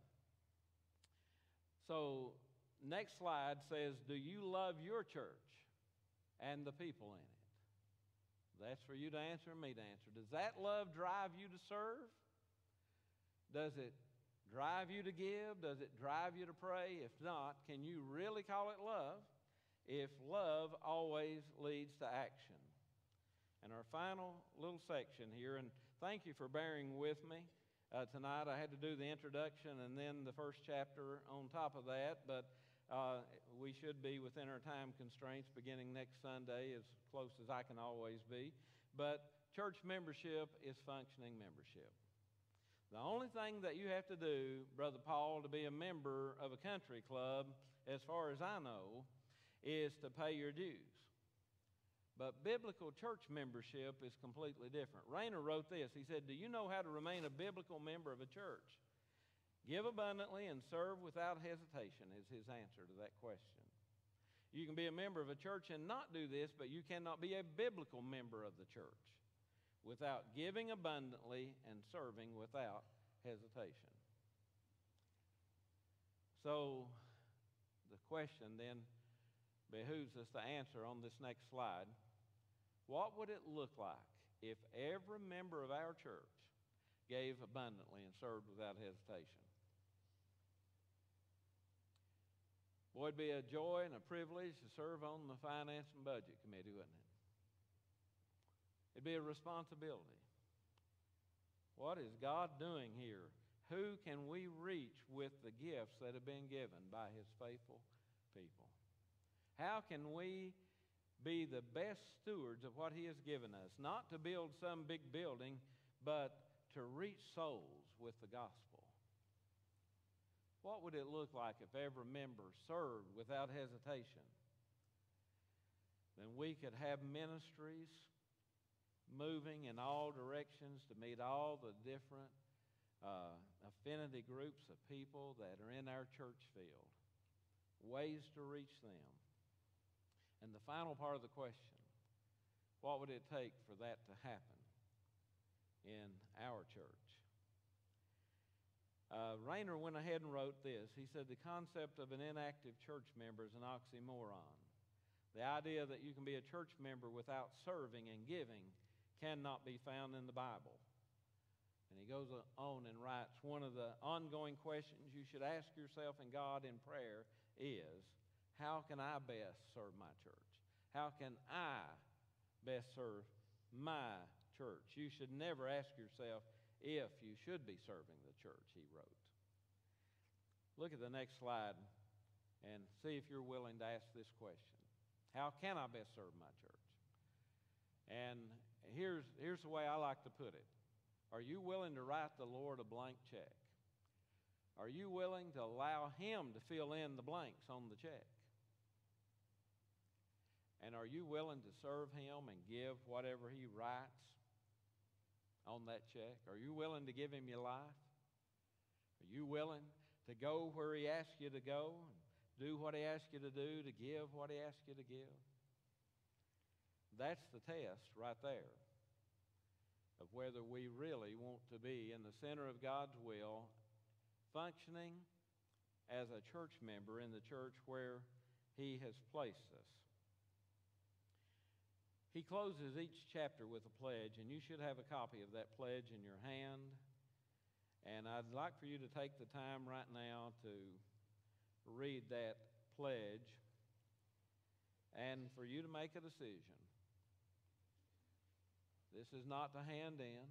So, next slide says, do you love your church and the people in it? That's for you to answer and me to answer. Does that love drive you to serve? Does it drive you to give? Does it drive you to pray? If not, can you really call it love if love always leads to action? And our final little section here, and thank you for bearing with me. Uh, tonight I had to do the introduction and then the first chapter on top of that, but Uh, we should be within our time constraints beginning next Sunday, as close as I can always be. But church membership is functioning membership. The only thing that you have to do, Brother Paul, to be a member of a country club, as far as I know, is to pay your dues. But biblical church membership is completely different. Rayner wrote this. He said, "Do you know how to remain a biblical member of a church? Give abundantly and serve without hesitation," is his answer to that question. You can be a member of a church and not do this, but you cannot be a biblical member of the church without giving abundantly and serving without hesitation. So the question then behooves us to answer on this next slide. What would it look like if every member of our church gave abundantly and served without hesitation? Boy, it'd be a joy and a privilege to serve on the Finance and Budget Committee, wouldn't it? It'd be a responsibility. What is God doing here? Who can we reach with the gifts that have been given by His faithful people? How can we be the best stewards of what He has given us? Not to build some big building, but to reach souls with the gospel. What would it look like if every member served without hesitation? Then we could have ministries moving in all directions to meet all the different uh, affinity groups of people that are in our church field, ways to reach them. And the final part of the question, what would it take for that to happen in our church? Uh, Rayner went ahead and wrote this. He said, "The concept of an inactive church member is an oxymoron. The idea that you can be a church member without serving and giving cannot be found in the Bible." And he goes on and writes, "One of the ongoing questions you should ask yourself and God in prayer is, how can I best serve my church? How can I best serve my church?" You should never ask yourself if you should be serving the church, he wrote. Look at the next slide and see if you're willing to ask this question. How can I best serve my church? And here's, here's the way I like to put it. Are you willing to write the Lord a blank check? Are you willing to allow Him to fill in the blanks on the check? And are you willing to serve Him and give whatever He writes on that check? Are you willing to give Him your life? Are you willing to go where He asks you to go and do what He asks you to do, to give what He asks you to give? That's the test right there of whether we really want to be in the center of God's will, functioning as a church member in the church where He has placed us. He closes each chapter with a pledge, and you should have a copy of that pledge in your hand. And I'd like for you to take the time right now to read that pledge and for you to make a decision. This is not to hand in,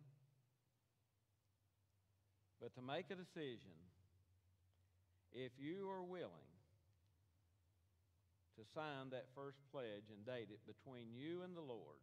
but to make a decision if you are willing to sign that first pledge and date it between you and the Lord.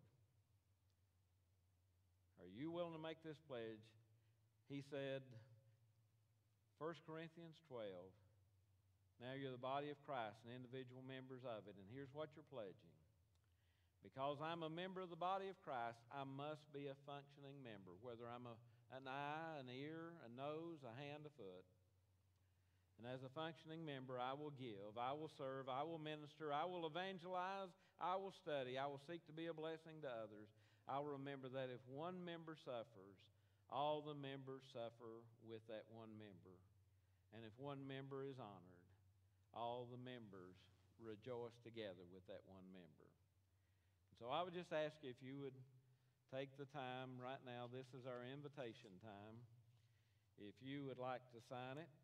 Are you willing to make this pledge? He said, First Corinthians twelve, "Now you're the body of Christ and individual members of it, and here's what you're pledging. Because I'm a member of the body of Christ, I must be a functioning member, whether I'm a, an eye, an ear, a nose, a hand, a foot. And as a functioning member, I will give, I will serve, I will minister, I will evangelize, I will study, I will seek to be a blessing to others. I'll remember that if one member suffers, all the members suffer with that one member. And if one member is honored, all the members rejoice together with that one member." So I would just ask you if you would take the time right now. This is our invitation time. If you would like to sign it,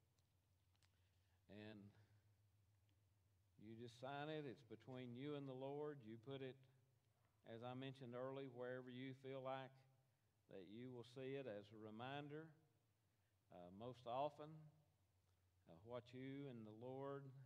and you just sign it. It's between you and the Lord. You put it, as I mentioned earlier, wherever you feel like that you will see it as a reminder, uh, most often, of what you and the Lord, what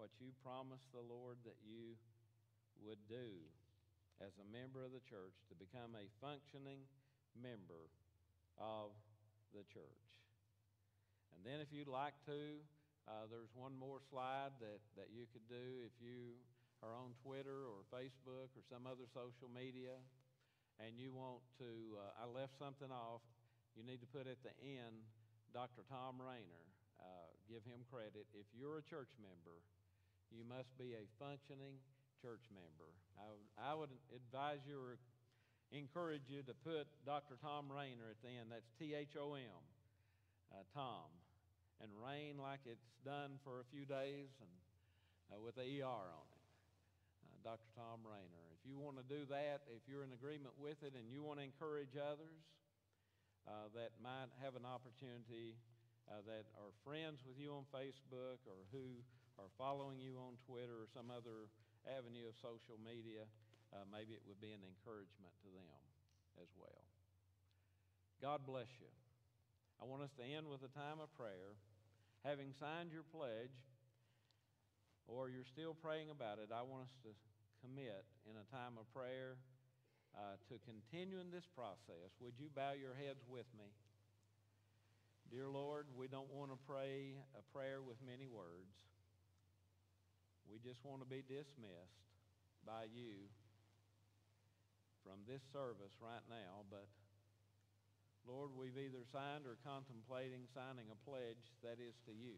what you promised the Lord that you would do as a member of the church, to become a functioning member of the church. And then if you'd like to, uh, there's one more slide that, that you could do if you are on Twitter or Facebook or some other social media and you want to, uh, I left something off, you need to put at the end Doctor Tom Rayner. Uh, give him credit. If you're a church member, you must be a functioning church member. I, w- I would advise you or encourage you to put Doctor Tom Rayner at the end. That's T H O M, uh, Tom. And Rain like it's done for a few days and uh, with a E R on it. Uh, Doctor Tom Rayner. If you want to do that, if you're in agreement with it and you want to encourage others uh, that might have an opportunity, uh, that are friends with you on Facebook or who are following you on Twitter or some other avenue of social media, uh, maybe it would be an encouragement to them as well. God bless you. I want us to end with a time of prayer. Having signed your pledge, or you're still praying about it, I want us to commit in a time of prayer uh, to continue in this process. Would you bow your heads with me? Dear Lord, we don't want to pray a prayer with many words. We just want to be dismissed by you from this service right now. But Lord, we've either signed or contemplating signing a pledge that is to you,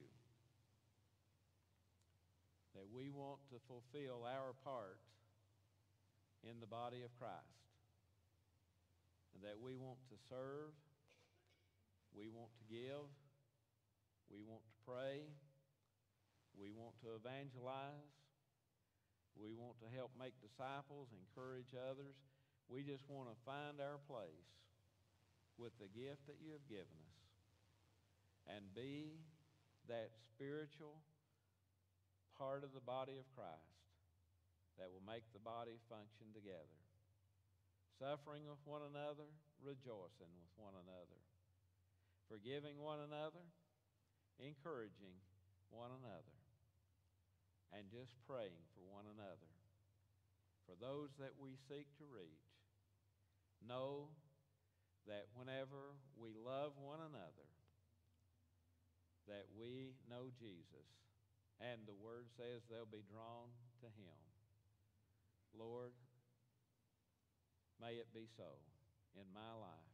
that we want to fulfill our part in the body of Christ, and that we want to serve, we want to give, we want to pray, we want to evangelize, we want to help make disciples, encourage others. We just want to find our place with the gift that you have given us and be that spiritual part of the body of Christ that will make the body function together, suffering with one another, rejoicing with one another, forgiving one another, encouraging one another, and just praying for one another. For those that we seek to reach, know that whenever we love one another, that we know Jesus, and the Word says they'll be drawn to Him. Lord, may it be so in my life.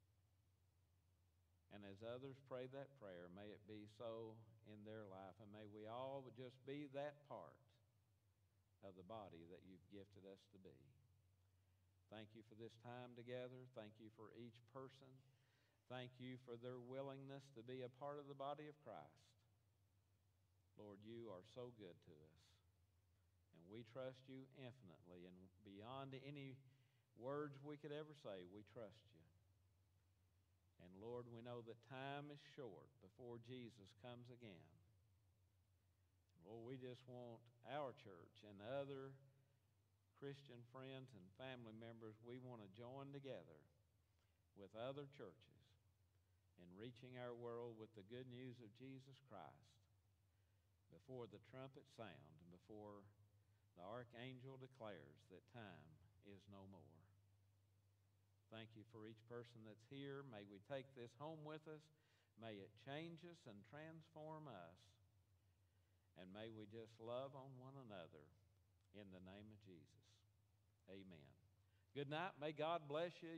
And as others pray that prayer, may it be so in their life, and may we all just be that part of the body that you've gifted us to be. Thank you for this time together. Thank you for each person. Thank you for their willingness to be a part of the body of Christ. Lord, you are so good to us, and we trust you infinitely, and beyond any words we could ever say, we trust you. And Lord, we know that time is short before Jesus comes again. Lord, we just want our church and other Christian friends and family members, we want to join together with other churches in reaching our world with the good news of Jesus Christ before the trumpet sound and before the archangel declares that time is no more. Thank you for each person that's here. May we take this home with us. May it change us and transform us. And may we just love on one another in the name of Jesus. Amen. Good night. May God bless you.